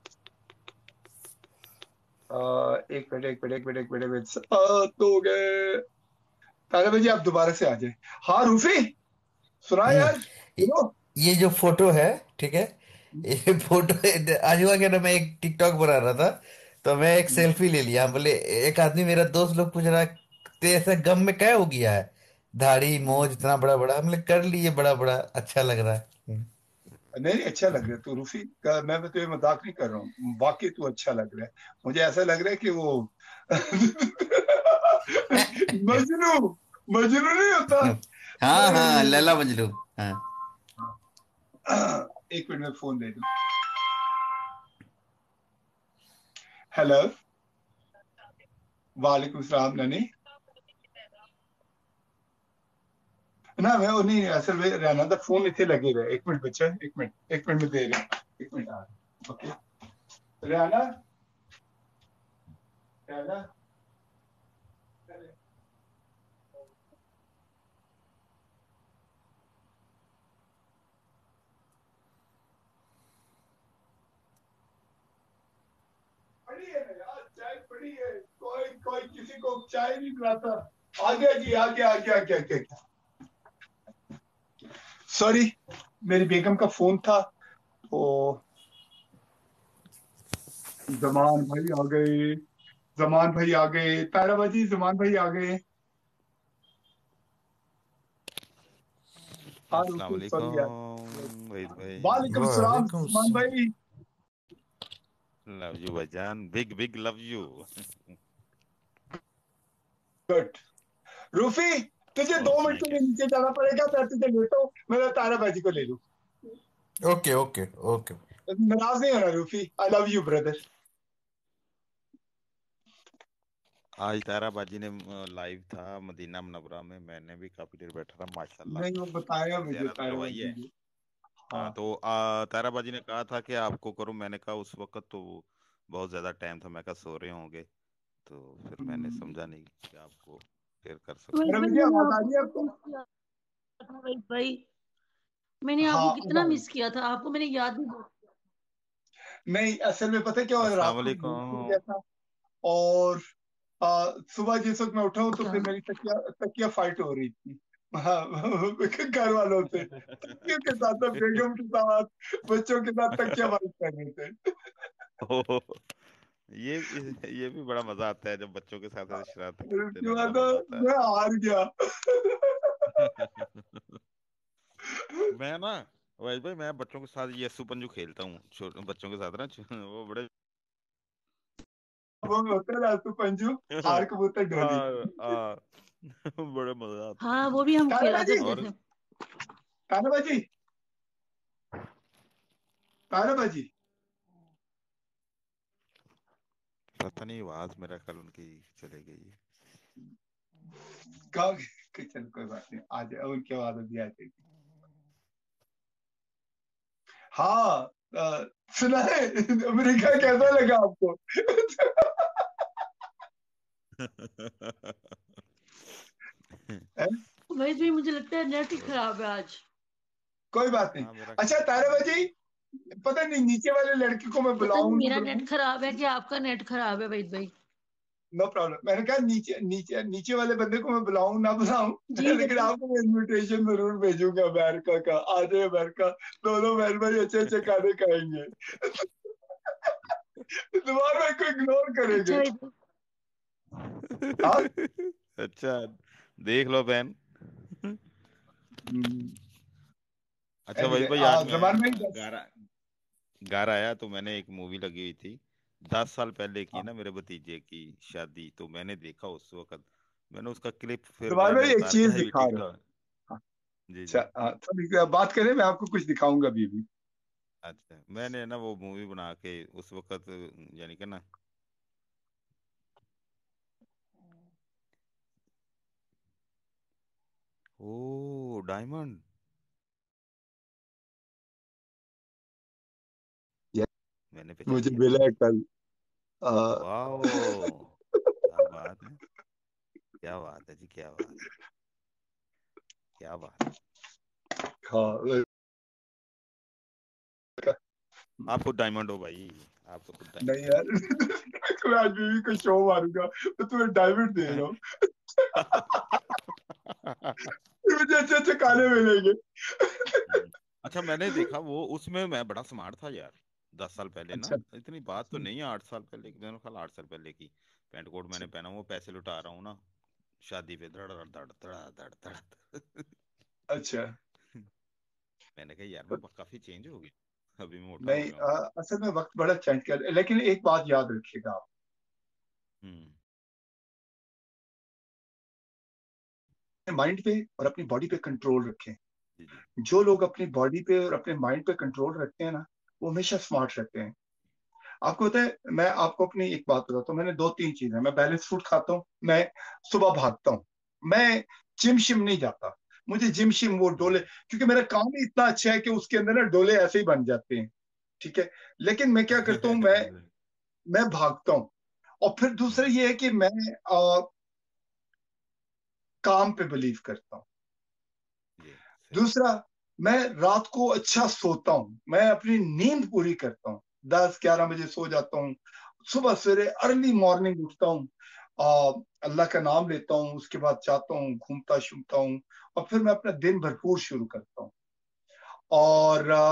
आ, एक मिनट एक मिनट एक मिनट एक मिनट एक मिनट सात हो गए। तारा बाजी आप दोबारा से आ जाए। हाँ रूफी, सुना हम्म। यार, ये सुनो। ये जो फोटो है, ठीक है, ये फोटो आज हुआ क्या ना, मैं एक टिकटॉक बना रहा था, तो मैं एक सेल्फी ले लिया। बोले, एक आदमी मेरा दोस्त लोग पूछ रहा, ते ऐसा गम में क्या हो गया है, दाढ़ी मोज इतना बड़ा बड़ा। हमने कर लिए, बड़ा बड़ा अच्छा लग रहा है। हम्म। नहीं नहीं, अच्छा लग रहा है तू रूफी का, मैं मैं तुझे मजाक नहीं कर रहा हूँ, वाकई तू अच्छा लग रहा है। मुझे ऐसा लग रहा है कि वो मजनू, मजनू नहीं होता। हाँ हाँ, लैला मजनू। हाँ। एक मिनट में फोन दे दूं। हेलो, वालेकुम सलाम ननी। ना मैं वो नहीं, असल में रहना था, फोन इतने लगे रहे। एक मिनट बच्चा, एक मिनट एक मिनट में दे रहे हैं। एक मिनट आ रहा, ओके रहना रहना। पड़ी है ना यार, चाय पड़ी है, कोई कोई किसी को चाय नहीं पिलाता। आ गया जी, आ गया आ गया आ गया आ गया। सॉरी, मेरी बेगम का फोन था, तो जमान भाई आ गए, जमान भाई आ गए, ताराबाजी जमान भाई आ गए। हाँ अस्सलाम रुको, सॉरी यार, वालेकुम। वहीद भाई वालेकुम सलाम वालेकुम सलमान भाई। लव यू भाईजान, big big love you. Good. Rufi तुझे और दो सुनाए मिनट के लिए कैसे? नीचे जाना पड़ेगा, मैं तुझे लेता हूँ, मैं तारा बाजी को ले लूँ। Okay okay okay. नाराज नहीं होना Rufi, I love you brother. आज ताराबाजी ने लाइव था मदीना मुनव्वरा में, मैंने भी काफी देर बैठा था माशाल्लाह। नहीं वो बताया मुझे ज़ियारत तारा करवाई बाजी है। ने। हाँ हाँ तो आ, ताराबाजी ने कहा था कि आपको करूं, मैंने कहा उस वक्त तो बहुत ज्यादा टाइम था, मैं कहा सो रहे होंगे, तो फिर मैंने हम्म। समझा नहीं कि आपको शेयर कर सकूं। वहीद मेरा भाई मुझे मैंने आवाज आ आपको रही है कितना आपको? मिस किया था वहीद भाई, मैंने हाँ आपको अब कितना आ रही। मिस किया था, आपको मैंने याद भी बहुत किया। नहीं असल में पता है क्या हुआ, अस्सलाम रात को भूख हो वालेकुम। गया था, और आ, सुबह जिस वक्त मैं उठा हूँ तो अच्छा फिर मेरी तकिया तकिया फाइट हो रही थी। हाँ घर वालों से, तकियों के साथ साथ बेगम के साथ बच्चों के साथ तकिया फाइट कर रहे थे। ओह, ये ये भी बड़ा मजा आता है जब बच्चों के साथ ऐसे शरारतें करते हैं उसके ना, बाद बड़ा मजा तो आता मैं हार गया। है। मैं ना वैसे भाई, मैं बच्चों के साथ ये अस्सू पंजू खेलता हूँ, छोटे बच्चों के साथ ना, वो बड़े वो होता है रास्तु पंजू, हार कबूतर ढोली। हाँ हाँ बड़े मजा आते हाँ वो भी हम तारा खेला बाजी, करते और थे। तारा बाजी, तारा बाजी। पता नहीं, आवाज मेरा ख्याल उनकी चले गई है। गाँव के- चल कोई बात नहीं, आ जाए उनकी आवाज अभी आ जाएगी। हाँ अ, सुना है अमेरिका कैसा लगा आपको? हैं? वहीद भाई मुझे लगता है नेट ही खराब है आज। कोई बात नहीं। हाँ मेरा अच्छा ख्याल तारा है। बाजी, पता नहीं नीचे वाले लड़के को मैं पता नहीं बुलाऊं ना मेरा नेट बुलाऊं। खराब है कि आपका नेट खराब है वहीद भाई। नो प्रॉब्लम, मैंने कहा नीचे नीचे नीचे वाले बंदे को मैं बुलाऊं ना बुलाऊं, जी लेकिन बताइए। आपको मैं इनविटेशन जरूर भेजूंगा अमेरिका का, आ जाए अमेरिका, दोनों बहन भाई अच्छे अच्छे खाने खाएंगे। तुम्हारे भाई को इग्नोर अच्छा करेंगे। वहीद भाई। हाँ अच्छा, देख लो बहन। अच्छा वही एनीवे भाई, आज मैं जमान भाई अ, बस। घर घर आया तो मैंने एक मूवी लगी हुई थी, दस साल पहले की हाँ ना, मेरे भतीजे की शादी, तो मैंने देखा उस वक्त, मैंने उसका क्लिप फिर जमान मैंने भाई एक उतार के चीज अभी दिखा रहा हूँ। टिकटॉक। हाँ, जी अच्छा जी। हाँ, थोड़ी बात करें, मैं आपको कुछ दिखाऊंगा अभी भी। अच्छा, मैंने ना वो मूवी बना के उस वक्त, यानी कि ना, ओ डायमंड, ये मैंने मुझे पहचान लिया मिला है तुम्हें। कल। आ, वाह, क्या बात है, क्या बात है जी, क्या बात है, क्या बात है। हाँ आप खुद डायमंड हो भाई, आप तो खुद नहीं डायमंड यार मैं आज बीवी को शो मारूंगा, मैं तुम्हें डायमंड दे हो। रहा हूँ। मुझे अच्छे अच्छे खाने मिलेंगे। हम्म। अच्छा, मैंने देखा वो, उसमें मैं बड़ा स्मार्ट था यार, दस साल पहले ना, अच्छा इतनी बात तो नहीं है, आठ साल पहले की, मैंने ख्याल आठ साल पहले की, पैंट कोट मैंने पहना, वो पैसे लुटा रहा हूँ ना शादी पे, धड़ धड़ धड़ धड़ धड़ धड़। अच्छा। मैंने कहा यार मैं काफी चेंज हो गया, अभी मैं मोटा हो नहीं गया हूँ। आ, असल में वक्त बड़ा चेंज कर, लेकिन एक बात याद रखिएगा आप, हम्म। अपने माइंड पे और अपनी बॉडी पे कंट्रोल रखें। जी जी। जो लोग अपनी बॉडी पे और अपने माइंड पे कंट्रोल रखते हैं ना, वो हमेशा स्मार्ट रहते हैं। आपको पता है, मैं आपको अपनी एक बात बताता हूँ, मैंने दो तीन चीजें, मैं बैलेंस फूड खाता हूँ, मैं सुबह भागता हूँ, मैं जिम शिम नहीं जाता, मुझे जिम शिम वो डोले, हम्म। क्योंकि मेरा काम ही इतना अच्छा है कि उसके अंदर ना डोले ऐसे ही बन जाते हैं। ठीक है, लेकिन मैं क्या करता हूँ, मैं मैं भागता हूँ। और फिर दूसरा हम्म। ये है कि मैं आ, काम पे बिलीव करता हूँ। जी, सही। दूसरा, मैं रात को अच्छा सोता हूँ, मैं अपनी नींद पूरी करता हूँ, दस ग्यारह बजे सो जाता हूँ, सुबह सवेरे अर्ली मॉर्निंग उठता हूँ, आ, अल्लाह का नाम लेता हूँ, उसके बाद जाता हूँ, घूमता शूमता हूँ, और फिर मैं अपना दिन भरपूर शुरू करता हूँ। और आ,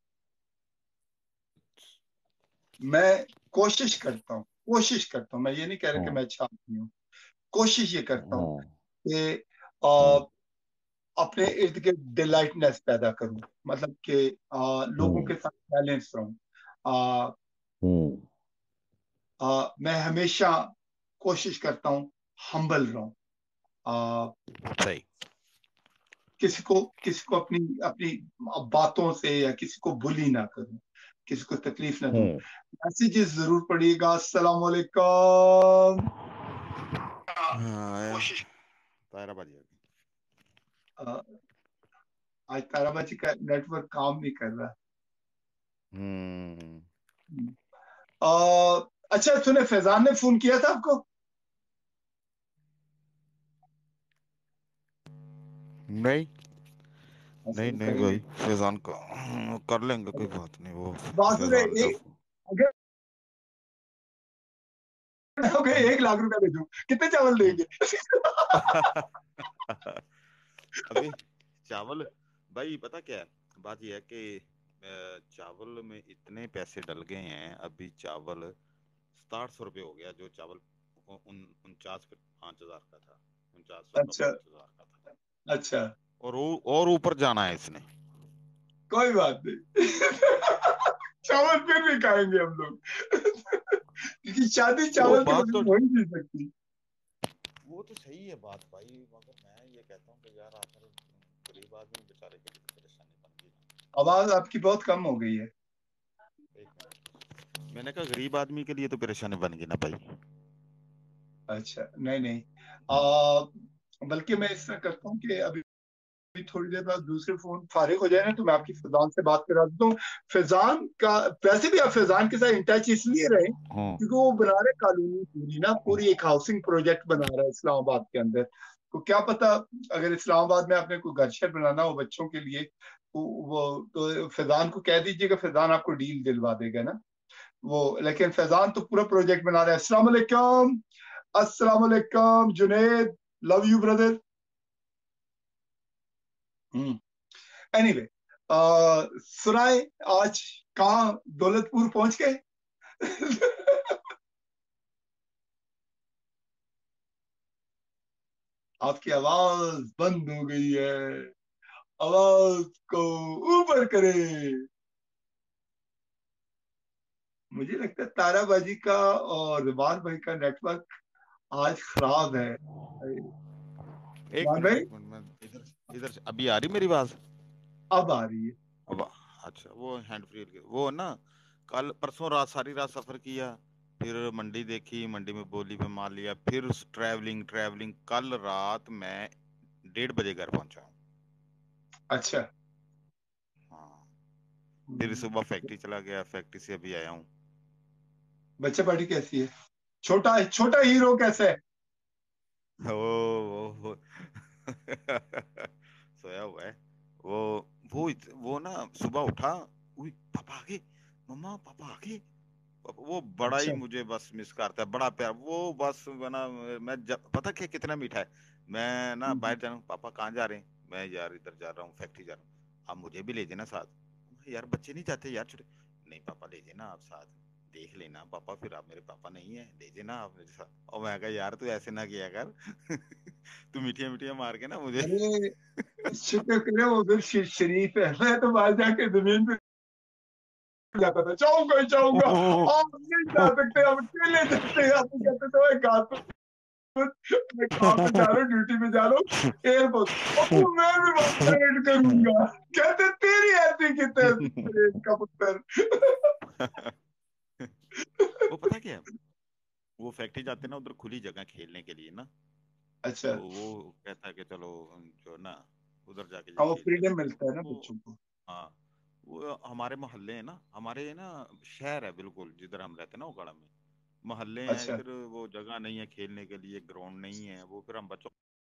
मैं कोशिश करता हूँ, कोशिश करता हूँ, मैं ये नहीं कह रहा कि मैं अच्छा आदमी हूँ, कोशिश ये करता हूँ कि आ, अपने इर्द गिर्द डिलाइटनेस पैदा करूं, मतलब कि आ, लोगों हम्म के साथ बैलेंस रहूं। आ, हम्म आ, मैं हमेशा कोशिश करता हूं हम्बल रहूं। आ, सही। किसी को किसी को अपनी अपनी बातों से या किसी को बुली ना करूं, किसी को तकलीफ ना दूं। हम्म मैसेजेस जरूर पढ़िएगा। अस्सलाम वालेकुम। हाँ आया कोशिश तारा बाजी आ गई। आ, आज ताराबाजी का नेटवर्क काम नहीं कर रहा। हम्म आ, अच्छा सुने, फैजान ने फोन किया था आपको? नहीं नहीं ऐसा नहीं करेंगे भाई, फैजान का कर लेंगे, कोई बात नहीं। वो बात सुने, फैजान का एक अगर हो गए एक लाख रुपया दे दूं, कितने चावल देंगे? अभी चावल, भाई पता क्या है बात, यह है कि अ, चावल में इतने पैसे डल गए हैं। अभी चावल साठ सौ रुपये हो गया, जो चावल उन उनचास पाँच हजार का था, उनचास सौ का अच्छा पाँच हजार का था। अच्छा, और वो और ऊपर जाना है इसने। कोई बात नहीं। चावल फिर भी खाएंगे हम लोग। क्योंकि शादी वो चावल के बात तो बगैर हो ही नहीं सकती। वो तो सही है बात भाई, मगर मैं ये कहता हूँ कि यार आखिर गरीब आदमी बेचारे के लिए तो परेशानी बन गई ना। आवाज आपकी बहुत कम हो गई है। एक मिनट, मैंने कहा गरीब आदमी के लिए तो परेशानी बन गई ना भाई। अच्छा, नहीं नहीं, आ, बल्कि मैं इस तरह करता हूँ कि अभी अभी थोड़ी देर बाद दूसरे फोन फारिग हो जाए ना, तो मैं आपकी फैजान से बात करा देता हूँ। फैजान का वैसे भी आप फैजान के साथ इन टच इसलिए रहे हाँ क्योंकि वो बना रहे कॉलोनी पूरी ना, पूरी एक हाउसिंग प्रोजेक्ट बना रहा है इस्लामाबाद के अंदर। तो क्या पता अगर इस्लामाबाद में आपने कोई घर शर बनाना हो बच्चों के लिए, तो वो तो फैजान को कह दीजिएगा, फैजान आपको डील दिलवा देगा ना वो। लेकिन फैजान तो पूरा प्रोजेक्ट बना रहा है। अस्सलाम वालेकुम। अस्सलाम वालेकुम Juned, love you brother. Hmm anyway, सुनाए आज कहाँ दौलतपुर पहुंच गए? आपकी आवाज बंद हो गई है, आवाज को ऊपर करे। मुझे लगता है ताराबाजी का और रिमान भाई का नेटवर्क आज खराब है। एक रिमान मिनट भाई एक मिनट, मैं इधर इधर से अभी आ रही मेरी आवाज? अब आ रही है। अब आ- अच्छा, वो हैंड फ्री वो ना, कल परसों रात सारी रात सफर किया, फिर मंडी देखी, मंडी में बोली पे मार लिया, फिर ट्रैवलिंग ट्रैवलिंग कल रात मैं डेढ़ बजे घर पहुंचा हूँ। अच्छा। हाँ, फिर सुबह फैक्ट्री चला गया, फैक्ट्री से अभी आया हूँ। बच्चे पार्टी कैसी है? छोटा छोटा हीरो कैसा है? ओ वो, वो सोया हुआ है। वो वो इत- वो ना सुबह उठा, उई पापा आ गए, मम्मा पापा आ गए। वो बड़ा ही अच्छा। मुझे बस मिस करता है, बड़ा प्यार वो बस ना। मैं जब पता क्या कितना मीठा है, मैं ना हम्म, बाहर जा रहा हूँ, पापा कहाँ जा रहे हैं? मैं यार इधर जा रहा हूँ, फैक्ट्री जा रहा हूँ, आप मुझे भी ले देना साथ। यार बच्चे नहीं जाते यार छोटे, नहीं पापा ले देना आप साथ, देख लेना पापा, फिर आप मेरे पापा नहीं है, ले देना आप मेरे साथ। और मैं कहा यार तू ऐसे ना किया कर। तू मीठिया मीठिया मार के ना मुझे। अरे शुक्र करे वो फिर श- शरीफ है। मैं तो बाहर जाके जमीन पे जाता था, जाऊंगा जाऊंगा। आप नहीं जा सकते, आप अकेले जाते हैं। आप कहते थे मैं कहा तो मैं काम पे जा रहा हूँ, ड्यूटी पे जा रहा हूँ, एयरपोर्ट अब मैं भी वहां परेड करूंगा। कहते तेरी ऐसी की तैसी परेड का पुत्र। वो पता क्या है, वो फैक्ट्री जाते ना उधर खुली जगह खेलने के लिए ना, अच्छा। तो वो कहता है कि चलो जो ना उधर जाके जो हाँ, वो खेल के फ्रीडम आते हैं मिलता है ना वो। बच्चों को। हाँ, वो हमारे मोहल्ले है ना, हमारे ना शहर है बिल्कुल जिधर हम रहते हैं ना, उगाड़ा में मोहल्ले हैं अच्छा इधर, वो जगह नहीं है खेलने के लिए, ग्राउंड नहीं है, वो फिर हम बच्चों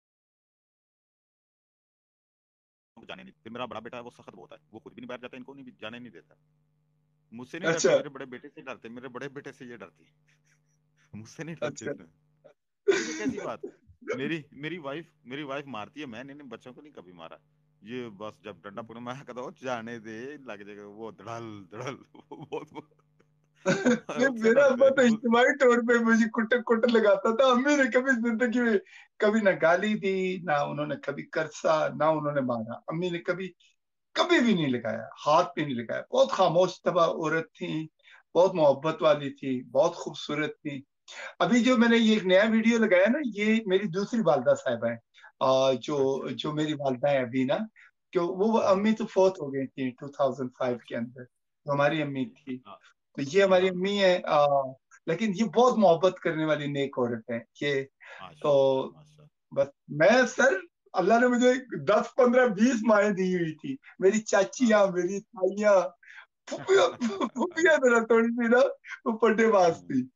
को जाने नहीं। फिर मेरा बड़ा बेटा है वो सख्त बहुत है, वो खुद भी नहीं बाहर जाता, इनको नहीं जाने नहीं देता। मुझसे नहीं डरते, अच्छा मेरे बड़े बेटे से डरते, मेरे बड़े बेटे से ये डरती है। मुझसे नहीं डरते अच्छा। इतने। ये कैसी बात, मेरी मेरी वाइफ मेरी वाइफ मारती है, मैंने नहीं बच्चों को नहीं कभी मारा। ये बस जब डंडा पकड़ मैं कहता हूँ जाने दे, लग जाएगा वो धड़ल धड़ल। वो बहुत फिर उससे मेरा ना अब्बा तो फेसबुक इज्तिमाई तौर पे मुझे कुट कुट लगाता था। अम्मी ने कभी जिंदगी में कभी ना गाली दी, ना उन्होंने कभी करसा, ना उन्होंने मारा। अम्मी ने कभी कभी भी नहीं लगाया, हाथ भी नहीं लगाया। बहुत खामोश तबा औरत थी, बहुत मोहब्बत वाली थी, बहुत खूबसूरत थी। अभी जो मैंने ये एक नया वीडियो लगाया ना, ये मेरी दूसरी वालदा साहिबा है, आ, जो अच्छा। जो मेरी वालदा है अभी ना, क्यों वो वो हम्म, अम्मी तो फोत हो गई थी टू थाउज़ेंड फाइव के अच्छा। अंदर, तो हमारी अम्मी जी थी। हाँ, तो ये हमारी ईमान अम्मी भाई। है, आ, लेकिन ये बहुत मोहब्बत करने वाली नेक औरत है ये। माशाल्लाह तो माशाल्लाह। बस मैं सर, अल्लाह ने मुझे दस पंद्रह बीस माएँ दी हुई थी, मेरी चाचियां, माशा मेरी ताइयां, फुफिया फुफिया मेरा थोड़ी सी ना वो पड्डेबाज हम्म, थी।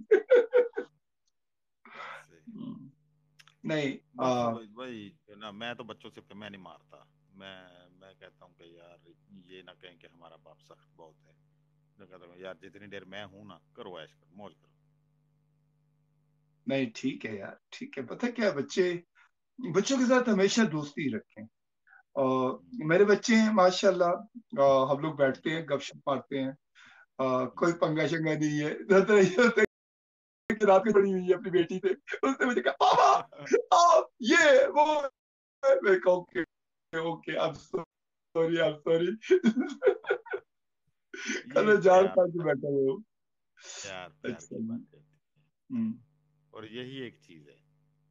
सही। नहीं बस आ, वही वही ना, मैं तो बच्चों से मैं नहीं मारता। मैं मैं कहता हूँ कि यार ये ना कहें कि हमारा बाप सख्त बहुत है। मैं कहता हूँ यार जितनी देर मैं हूं ना, करो ऐश करो, मौज करो। नहीं ठीक है यार, ठीक है। पता क्या है, बच्चे बच्चों के साथ हमेशा दोस्ती रखें। और हम्म, मेरे बच्चे हैं माशाल्लाह, आ, हम लोग हम्म, बैठते हैं, गपशप मारते हैं। आ, कोई हम्म, पंगा शंगा नहीं है। ज्यादातर ये होता है कि रात में पड़ी हुई है अपनी बेटी से, उसने मुझे कहा पापा आओ ये वो। मैं कहा okay okay, I am sorry, I am sorry. ये कल जान प्यार खा के बैठा वो। प्यार प्यार अच्छा की जी। बात है। हम्म। और यही एक चीज है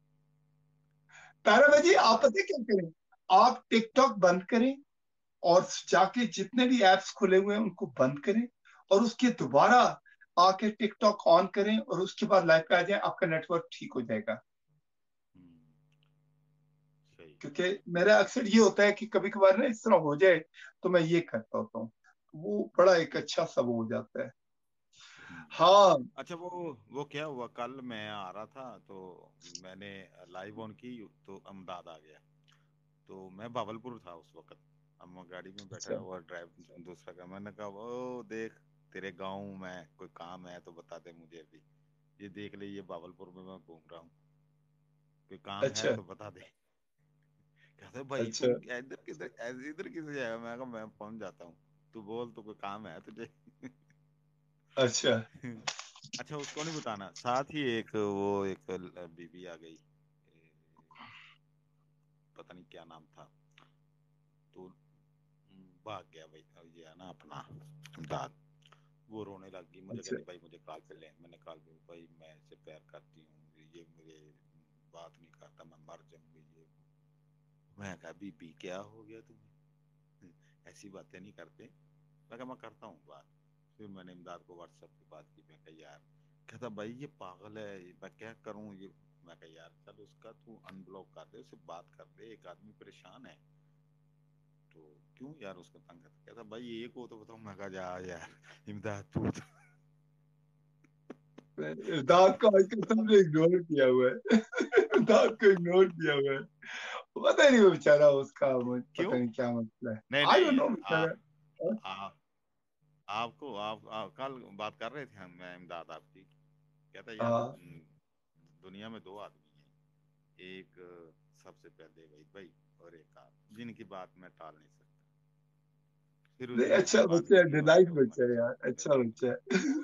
तारा कि भाजी, आप यार। पता है क्या करें? आप टिकटॉक बंद करें और जाके जितने भी एप्स खुले हुए हैं उनको बंद करें, और उसके दोबारा आके टिकटॉक ऑन करें, और उसके बाद लाइव पे आ जाए, आपका नेटवर्क ठीक हो जाएगा। हम्म, सही। क्योंकि मेरा अक्सर ये होता है कि कभी कभार ना इस तरह हो जाए, तो मैं ये करता होता हूँ, वो बड़ा एक अच्छा सा वो हो जाता है। हम्म। हाँ। अच्छा वो वो क्या हुआ, कल मैं आ रहा था तो मैंने लाइव ऑन की तो अमदाद आ गया। तो मैं भावलपुर था उस वक्त। हम गाड़ी में बैठा अच्छा और ड्राइव दूसरा का, मैंने कहा वो देख तेरे गांव में कोई काम है तो बता दे मुझे भी। ये देख ले ये भावलपुर में मैं घूम रहा हूँ, कोई काम है अच्छा तो बता दे। कहते भाई अच्छा तू इधर किधर ऐसे इधर किधर जाएगा। मैं कहा मैं पहुंच जाता हूँ, तू बोल तो कोई काम है तुझे। अच्छा अच्छा उसको नहीं बताना। साथ ही एक वो एक बीबी आ गई, ए, पता नहीं क्या नाम था। तो भाग गया भाई, अब ये है ना अपना दाद। वो रोने लग गई, मुझे अच्छा कहती भाई मुझे कॉल पे ले। मैंने कॉल पे, भाई मैं इससे प्यार करती हूँ, ये मुझे बात नहीं करता, मैं मर जाऊंगी ये वो। मैं कहा बीबी क्या हो गया तुम्हें, ऐसी बातें नहीं करते। मैं कहा मैं करता हूँ बात। फिर मैंने इमदाद को व्हाट्सएप पे बात की। मैं कहा यार, कहता भाई ये पागल है, मैं क्या करूँ ये। मैं कहा यार चल उसका तू अनब्लॉक कर दे, उससे बात कर दे, एक आदमी परेशान है तो क्यों यार उसको तंग करता। कहता भाई एक हो तो बताओ। मैं कहा जा यार इमदाद तू तो। दांत को आजकल सबने इग्नोर किया हुआ है। दांत को इग्नोर किया हुआ है। पता नहीं वो बेचारा, उसका वो पता क्यों? नहीं क्या मसला है। नहीं आई डोंट नहीं नो आ, बेचारा। आ, आपको आप, आप कल बात कर रहे थे हम, मैं इमदाद आपकी। कहता यार हाँ हम्म, दुनिया में दो आदमी हैं, एक अ, सबसे पहले वही भाई, और एक आप जिनकी बात मैं टाल नहीं सकता। फिर नहीं, उसने अच्छा उसके बाद बच्चा है, वीडियो आई डिलाइट तो बच्चा मैंने है यार, साथ अच्छा देखी। बच्चा है।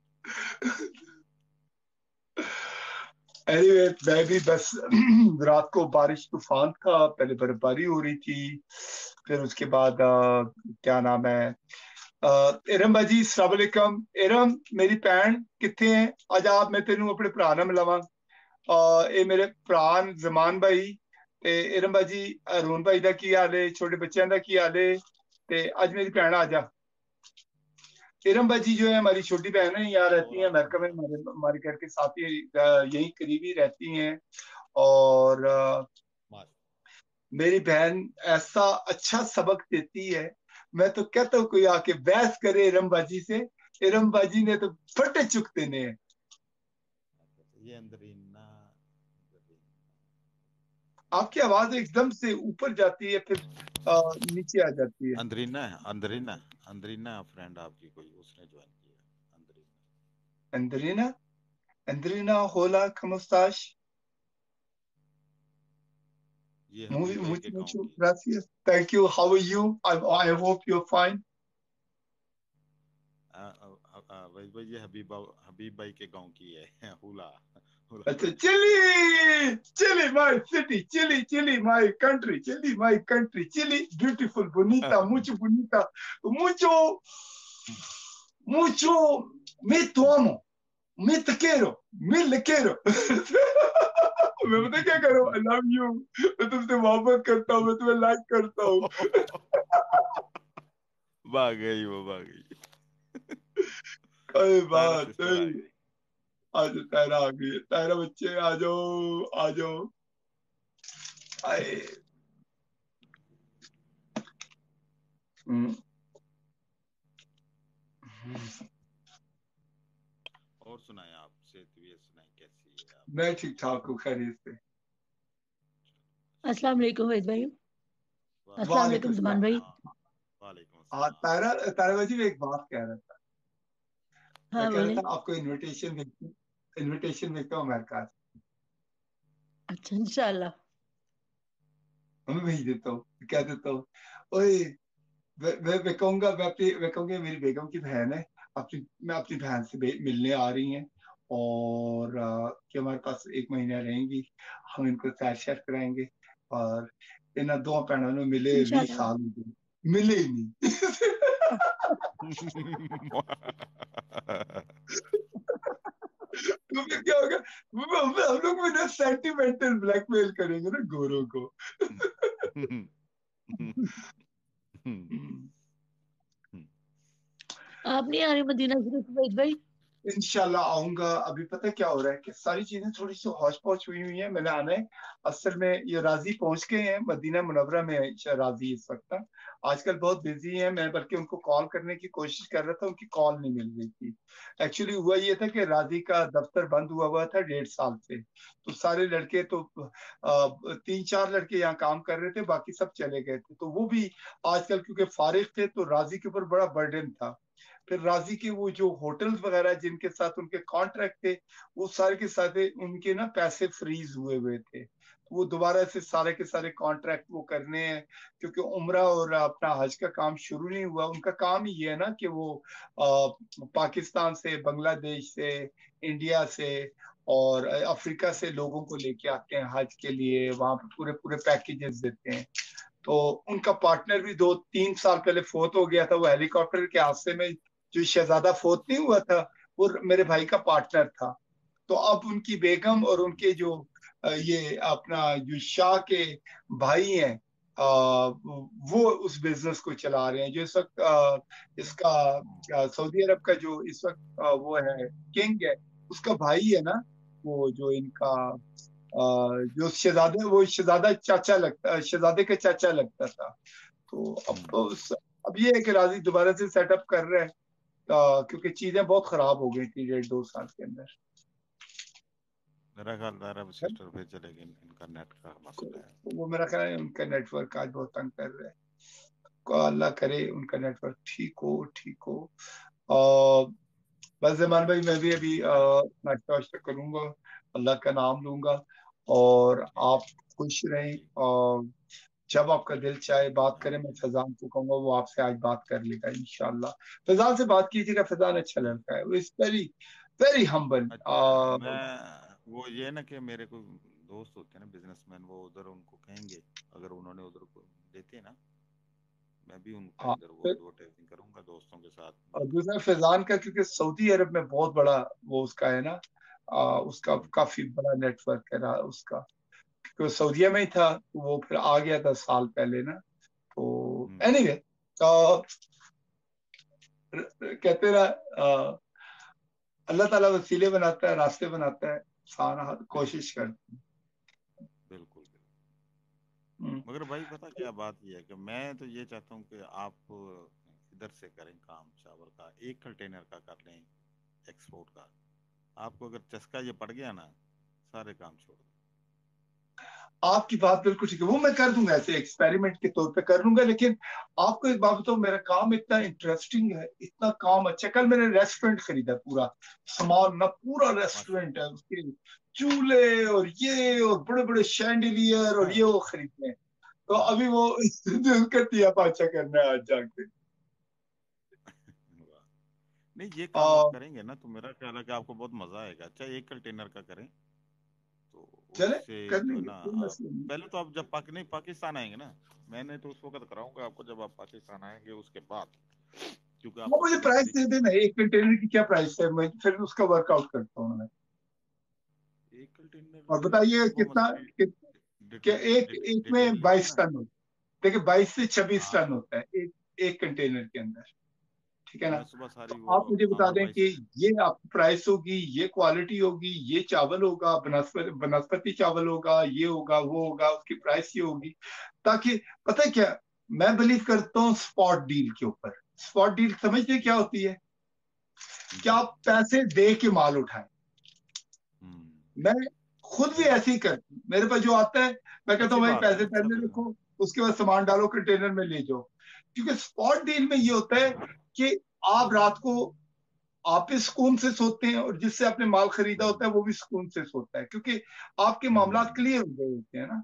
एनीवे, मैं भी बस रात को बारिश तूफान था, पहले बर्फबारी हो रही थी, फिर उसके बाद अ, क्या नाम है, ਅਹ ਇਰਮ ਬਾਜੀ अस्सलाम वालेकुम। इरम मेरी भैन किथे है? ਅੱਜ ਆਪ मैं तेनू अपने भरा ਨਾਲ ਮਿਲਾਵਾਂ। ਅਹ ਇਹ ਮੇਰੇ ਭਰਾ ਹਨ, ਜ਼ਮਾਨ ਭਾਈ ਤੇ ਇਰਮ ਬਾਜੀ, ਅਰੂਨ ਭਾਈ ਦਾ ਕੀ ਹਾਲ ਹੈ, ਛੋਟੇ ਬੱਚਿਆਂ ਦਾ ਕੀ ਹਾਲ है? ਤੇ ਅੱਜ मेरी भैन आ जा। इरम बाजी जो है हमारी छोटी बहन है, यहाँ रहती है वालेकुम अमेरिका में, सलाम। हमारे हमारे घर के साथ ही, अ, यहीं करीबी रहती हैं। और अ, माश मेरी बहन ऐसा अच्छा सबक देती है, मैं तो कहता हूँ कोई आके बहस करे इरम बाजी से, इरम बाजी ने तो फटे चुक देने हैं। ये अंदरीना अंदरीना। आपकी आवाज एकदम से ऊपर जाती है, फिर अ, नीचे आ जाती है। अंदरीना है, अंदरीना अंदरीना फ्रेंड आपकी कोई, उसने ज्वाइन किया अंदरीना। अंदरीना, अंदरीना होला como estás? ये Muy, हबीब भाई mucho, के गांव mucho की है। gracias. Thank you. How are you? I, I hope you're fine. अ- अ- हाँ भाई भाई ये हबीब हबीब भाई के गांव की है हुला हुला अच्छा, Chile Chile my city, Chile Chile my country, Chile my country, Chile beautiful, bonita, mucho bonita, mucho mucho, me tu amo, me te quiero, me le quiero. मैं पता क्या करूँ, आई लव यू, मैं तुमसे मोहब्बत करता हूँ, मैं तुम्हें लाइक करता हूँ। भाग गई वो भाग गई अरे तारा बात सिस्टर आ नहीं, गई आज तारा आ गई, तारा बच्चे आ जाओ आ जाओ। आए हम्म, और सुनाए आप सेहत भी सुनाए कैसी है आप मैं ठीक ठाक हूँ, खैरियत से। अस्सलाम वालेकुम वहीद भाई। अस्सलाम वालेकुम वालेकुम जुमान भाई। सलाम। वालेकुम हाँ, सलाम तारा तारा बाजी मैं एक बात कह रहा था, मैं हाँ कह रहा बोले। था आपको इनविटेशन भेजती इनविटेशन भेजता हूँ अमेरिका से, अच्छा इंशाल्लाह। मैं भेज देता हूँ, कह देता हूँ, ओए मैं मैं मैं कहूंगा, मैं अपनी मैं कहूंगा मेरी बेगम की बहन है, अपनी मैं अपनी बहन से बे- मिलने आ रही हैं, और आ, कि हमारे पास एक महीना रहेंगी, हम इनको सैर शैर कराएंगे, और इन दो भैनों ने मिले भी इंशाल्लाह। साल हो गए, मिले ही नहीं। तो फिर क्या होगा, हम हम लोग भी ना सेंटिमेंटल ब्लैकमेल करेंगे ना गोरों को। आप नहीं आ रहे मदीना शरीफ वहीद भाई? इंशाल्लाह आऊंगा। अभी पता क्या हो रहा है कि सारी चीजें थोड़ी सी हौच पौच हुई हुई हैं, मैंने आना है। असल में ये राजी पहुंच गए हैं, मदीना मुनव्वरा में है राजी इस वक्त ना। आजकल बहुत बिजी हैं, मैं बल्कि उनको कॉल करने की कोशिश कर रहा था, उनकी कॉल नहीं मिल रही थी। एक्चुअली हुआ ये था कि राजी का दफ्तर बंद हुआ हुआ था डेढ़ साल से, तो सारे लड़के तो आ, तीन चार लड़के यहाँ काम कर रहे थे, बाकी सब चले गए थे, तो वो भी आजकल क्योंकि फारिग थे, तो राजी के ऊपर बड़ा बर्डन था। फिर राजी के वो जो होटल्स वगैरह जिनके साथ उनके कॉन्ट्रैक्ट थे, वो सारे के सारे उनके ना पैसे फ्रीज हुए हुए थे, तो वो दोबारा से सारे के सारे कॉन्ट्रैक्ट वो करने हैं, क्योंकि उम्रा और अपना हज का काम शुरू नहीं हुआ। उनका काम ही ये है ना कि वो आ, पाकिस्तान से, बांग्लादेश से, इंडिया से और अफ्रीका से लोगों को लेके आते हैं हज के लिए, वहां पर पूरे पूरे पैकेजेस देते हैं। तो उनका पार्टनर भी दो तीन साल पहले फोत हो गया था, वो हेलीकॉप्टर के हादसे में जो शहजादा फोत नहीं हुआ था, वो मेरे भाई का पार्टनर था। तो अब उनकी बेगम और उनके जो अ, ये अपना जो शाह के भाई हैं, अ, वो उस बिजनेस को चला रहे हैं, जो इस वक्त अ, इसका अ, सऊदी अरब का जो इस वक्त अ, वो है किंग है, उसका भाई है ना, वो जो इनका अ, जो शहजादे, वो शहजादा चाचा लगता, शहजादे का चाचा लगता था। तो अब उस अब ये है कि राजी दोबारा से सेटअप कर रहे हैं, अ, क्योंकि चीजें बहुत खराब हो गई थी डेढ़ दो साल के अंदर। मेरा ख्याल अरब सिस्टर पे चलेगी, इनका नेट का मसला है। वो मेरा ख्याल है उनका नेटवर्क आज बहुत तंग कर रहा है, को अल्लाह करे उनका नेटवर्क ठीक हो ठीक हो। और बस जमान भाई, मैं भी अभी अ, नाश्ता वाश्ता करूंगा, अल्लाह का नाम लूंगा, और आप खुश रहें, ठीक और जब आपका दिल चाहे बात करें, मैं आमीन फैजान को कहूंगा वो आपसे आज बात कर लेगा इंशाल्लाह। फैजान से बात कीजिएगा, फैजान अच्छा ठीक लड़का है, वो इज वेरी वेरी हम्बल। अच्छा मैं वो ये ना कि मेरे को दोस्त होते हैं ना बिजनेसमैन, वो उधर उनको कहेंगे अगर उन्होंने उधर को देते हैं ना, मैं भी उनका इधर वो एडवर्टाइजिंग करूंगा दोस्तों के साथ और मिलकर। दूसरा फैजान का, क्योंकि सऊदी अरब में बहुत बड़ा वो उसका है ना, आ, उसका हम्म, काफी बड़ा नेटवर्क है रहा उसका, क्योंकि वो सऊदीया में ही था, तो वो फिर आ गया था साल पहले ना। तो हम्म, एनीवे, तो कहते रहा, आ, अल्लाह ताला वसीले बनाता है, रास्ते बनाता है, इंसान हर बिल्कुल कोशिश करता बिल्कुल बिल्कुल। है। मगर भाई पता क्या बात ये है कि मैं तो ये चाहता हूँ कि आप इधर से करें काम, चावल का एक कंटेनर का कर लें एक्सपोर्ट का। आपको अगर चस्का ये पड़ गया ना, सारे काम छोड़ दो। आपकी बात बिल्कुल ठीक है, वो मैं कर दूंगा, ऐसे एक्सपेरिमेंट के तौर पे कर लूंगा, लेकिन आपको एक बात बताऊं, मेरा काम इतना इंटरेस्टिंग है, इतना काम अच्छा। कल मैंने रेस्टोरेंट खरीदा, पूरा सामान ना, पूरा रेस्टोरेंट है, उसके चूल्हे और ये और बड़े बड़े शैंडिलियर और ये वो खरीदते हैं। तो अभी वो उसका तिया पाचा करना है आज जाके। नहीं ये काम आप करेंगे ना तो मेरा ख्याल है कि आपको बहुत मजा आएगा। अच्छा एक कंटेनर का करें तो चले उससे कर जो है लेंगे, ना कोई आप मसला नहीं। पहले तो आप जब पाक नहीं पाकिस्तान आएंगे ना, मैंने तो उस वक्त कराऊंगा आपको जब आप पाकिस्तान आएंगे उसके बाद, क्योंकि वो आपको मुझे थोड़ी प्राइस सी दे देना, एक कंटेनर की क्या प्राइस है, मैं फिर उसका वर्कआउट करता हूँ मैं। एक कंटेनर और की बताइए वो कितना मछली कि, कि डिटेल एक डिट, एक डिटेल में लेके बाईस ना। टन हो, देखिए बाईस से छब्बीस हाँ टन होता है एक एक कंटेनर के अंदर, ठीक है ना। मैं सुबह तो सारी वो आप मुझे बता आमिर दें भाई कि से ये आपकी प्राइस होगी, ये क्वालिटी होगी, ये चावल होगा, बनस्पति बनस्पति चावल होगा, ये होगा वो होगा, उसकी प्राइस ये होगी, ताकि पता है क्या, मैं बिलीव करता हूँ स्पॉट डील के ऊपर। स्पॉट डील समझते क्या होती है? क्या जी आप पैसे दे के माल उठाएं। हम्म मैं खुद भी सही ऐसे ही करता हूं, मेरे पास जो आता है मैं कहता अच्छी हूँ भाई बात है पैसे अच्छा पहले फिर। रखो, उसके बाद सामान डालो कंटेनर में ले जाओ। क्योंकि स्पॉट डील में ये होता है कि आप रात को आप भी सुकून से सोते हैं और जिससे आपने माल खरीदा होता है वो भी सुकून से सोता है, क्योंकि आपके मामला हम्म क्लियर हो गए होते हैं ना।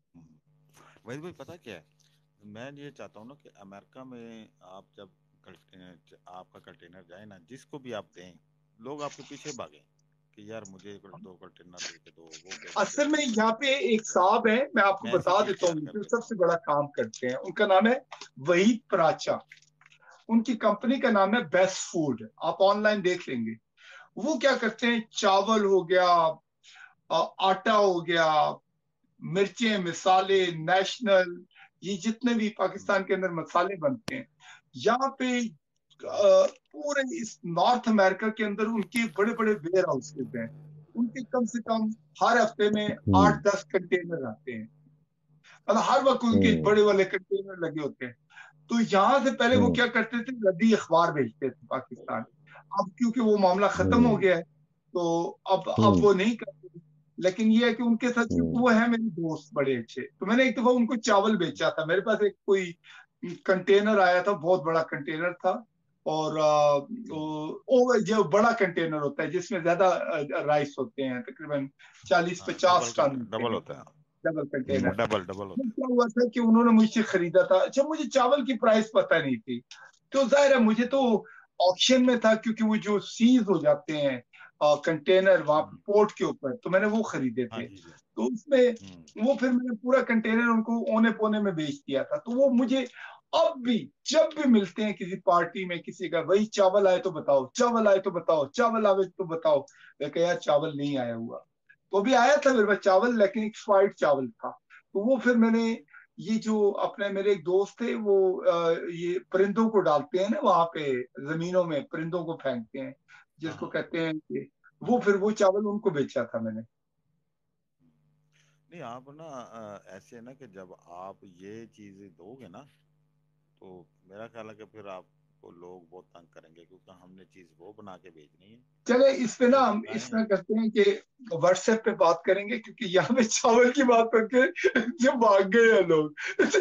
वही भाई पता क्या है, मैं ये चाहता हूँ ना कि अमेरिका में आप जब कंटे- आपका कंटेनर जाए ना, जिसको भी आप दें लोग आपके पीछे भागे कि यार मुझे दो कंटेनर लेके दो, वो दे दो असल दे में दो। यहाँ पे एक साहब है, मैं आपको मैं ऐसी बता चीज देता तैयार हूँ कर जो देता सबसे हूँ। बड़ा काम करते हैं, उनका नाम है वहीद पराचा। उनकी कंपनी का नाम है बेस्ट फूड, आप ऑनलाइन देख लेंगे। वो क्या करते हैं, चावल हो गया, आ- आटा हो गया, मिर्चें, मसाले, नेशनल, ये जितने भी पाकिस्तान के अंदर मसाले बनते हैं यहाँ पे, अ, पूरे इस नॉर्थ अमेरिका के अंदर उनके बड़े बड़े वेयर हाउसेज हैं। उनके कम से कम हर हफ्ते में आठ दस कंटेनर आते हैं, मतलब हर वक्त उनके बड़े वाले कंटेनर लगे होते हैं। तो यहाँ से पहले वो क्या करते थे, रद्दी अखबार भेजते थे पाकिस्तान। अब क्योंकि वो मामला खत्म हो गया है तो अब अब वो नहीं करते। लेकिन ये है कि उनके साथ, क्योंकि वो है मेरे दोस्त बड़े अच्छे, तो मैंने एक दफा उनको चावल बेचा था। मेरे पास एक कोई कंटेनर आया था, बहुत बड़ा कंटेनर था, और आ, वो, वो जो बड़ा कंटेनर होता है जिसमें ज्यादा आ, राइस होते हैं, तकरीबन चालीस हाँ डबल पचास टन होते डबल हैं, होता है। Double hmm, container. Double double तो होता है। क्या हुआ था कि उन्होंने मुझसे खरीदा था, जब मुझे चावल की प्राइस पता नहीं थी, तो जाहिर है मुझे तो ऑप्शन में था, क्योंकि वो जो सीज हो जाते हैं कंटेनर वहां हम्म, पोर्ट के ऊपर, तो मैंने वो खरीदे हाँ थे। जी जी तो उसमें हम्म वो फिर मैंने पूरा कंटेनर उनको औने पोने में बेच दिया था। तो वो मुझे अब भी जब भी मिलते हैं किसी पार्टी में, किसी का वही चावल आए तो बताओ, चावल आए तो बताओ, चावल आए तो बताओ। मैं कहा यार चावल नहीं आया हुआ, तो अभी आया था मेरे पास चावल, लेकिन एक्सपायर्ड चावल था। तो वो फिर मैंने, ये जो अपने मेरे एक दोस्त थे वो अ, ये परिंदों को डालते हैं ना वहां पे, जमीनों में परिंदों को फेंकते हैं, हाँ जिसको हाँ कहते हैं कि, हाँ वो हाँ। फिर वो चावल उनको बेचा था मैंने। नहीं आप ना अ, ऐसे है ना कि जब आप ये चीजें दोगे ना तो मेरा ख्याल है कि फिर आपको लोग बहुत तंग करेंगे, क्योंकि हमने चीज वो बना के भेजनी है चले इस पे ना जो हम इस बताएं। तरह करते हैं कि व्हाट्सएप पे बात करेंगे, क्योंकि यहाँ पे चावल की बात करके जो भाग गए हैं लोग।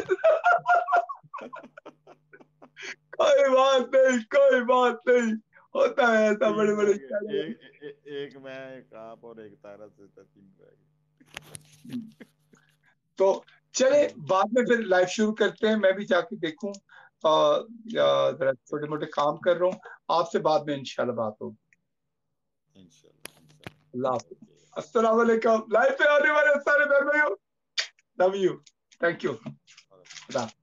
कोई बात नहीं, कोई बात नहीं, होता है ऐसा, बड़े तीन बड़े रह गए, चैनल। एक ए, ए, एक मैं एक आप और एक तारा से था, तीन रह गए। तो चले बाद में फिर लाइव शुरू करते हैं, मैं भी जाके देखूं, अ, या जरा छोटे मोटे काम कर रहा हूँ। आपसे बाद में इंशाल्लाह बात होगी। इंशाल्लाह इंशाल्लाह अल्लाह हाफिज, ओके। अस्सलाम वालेकुम। लाइव पे आने वाले सारे बहन भाइयों, लव यू, थैंक यू।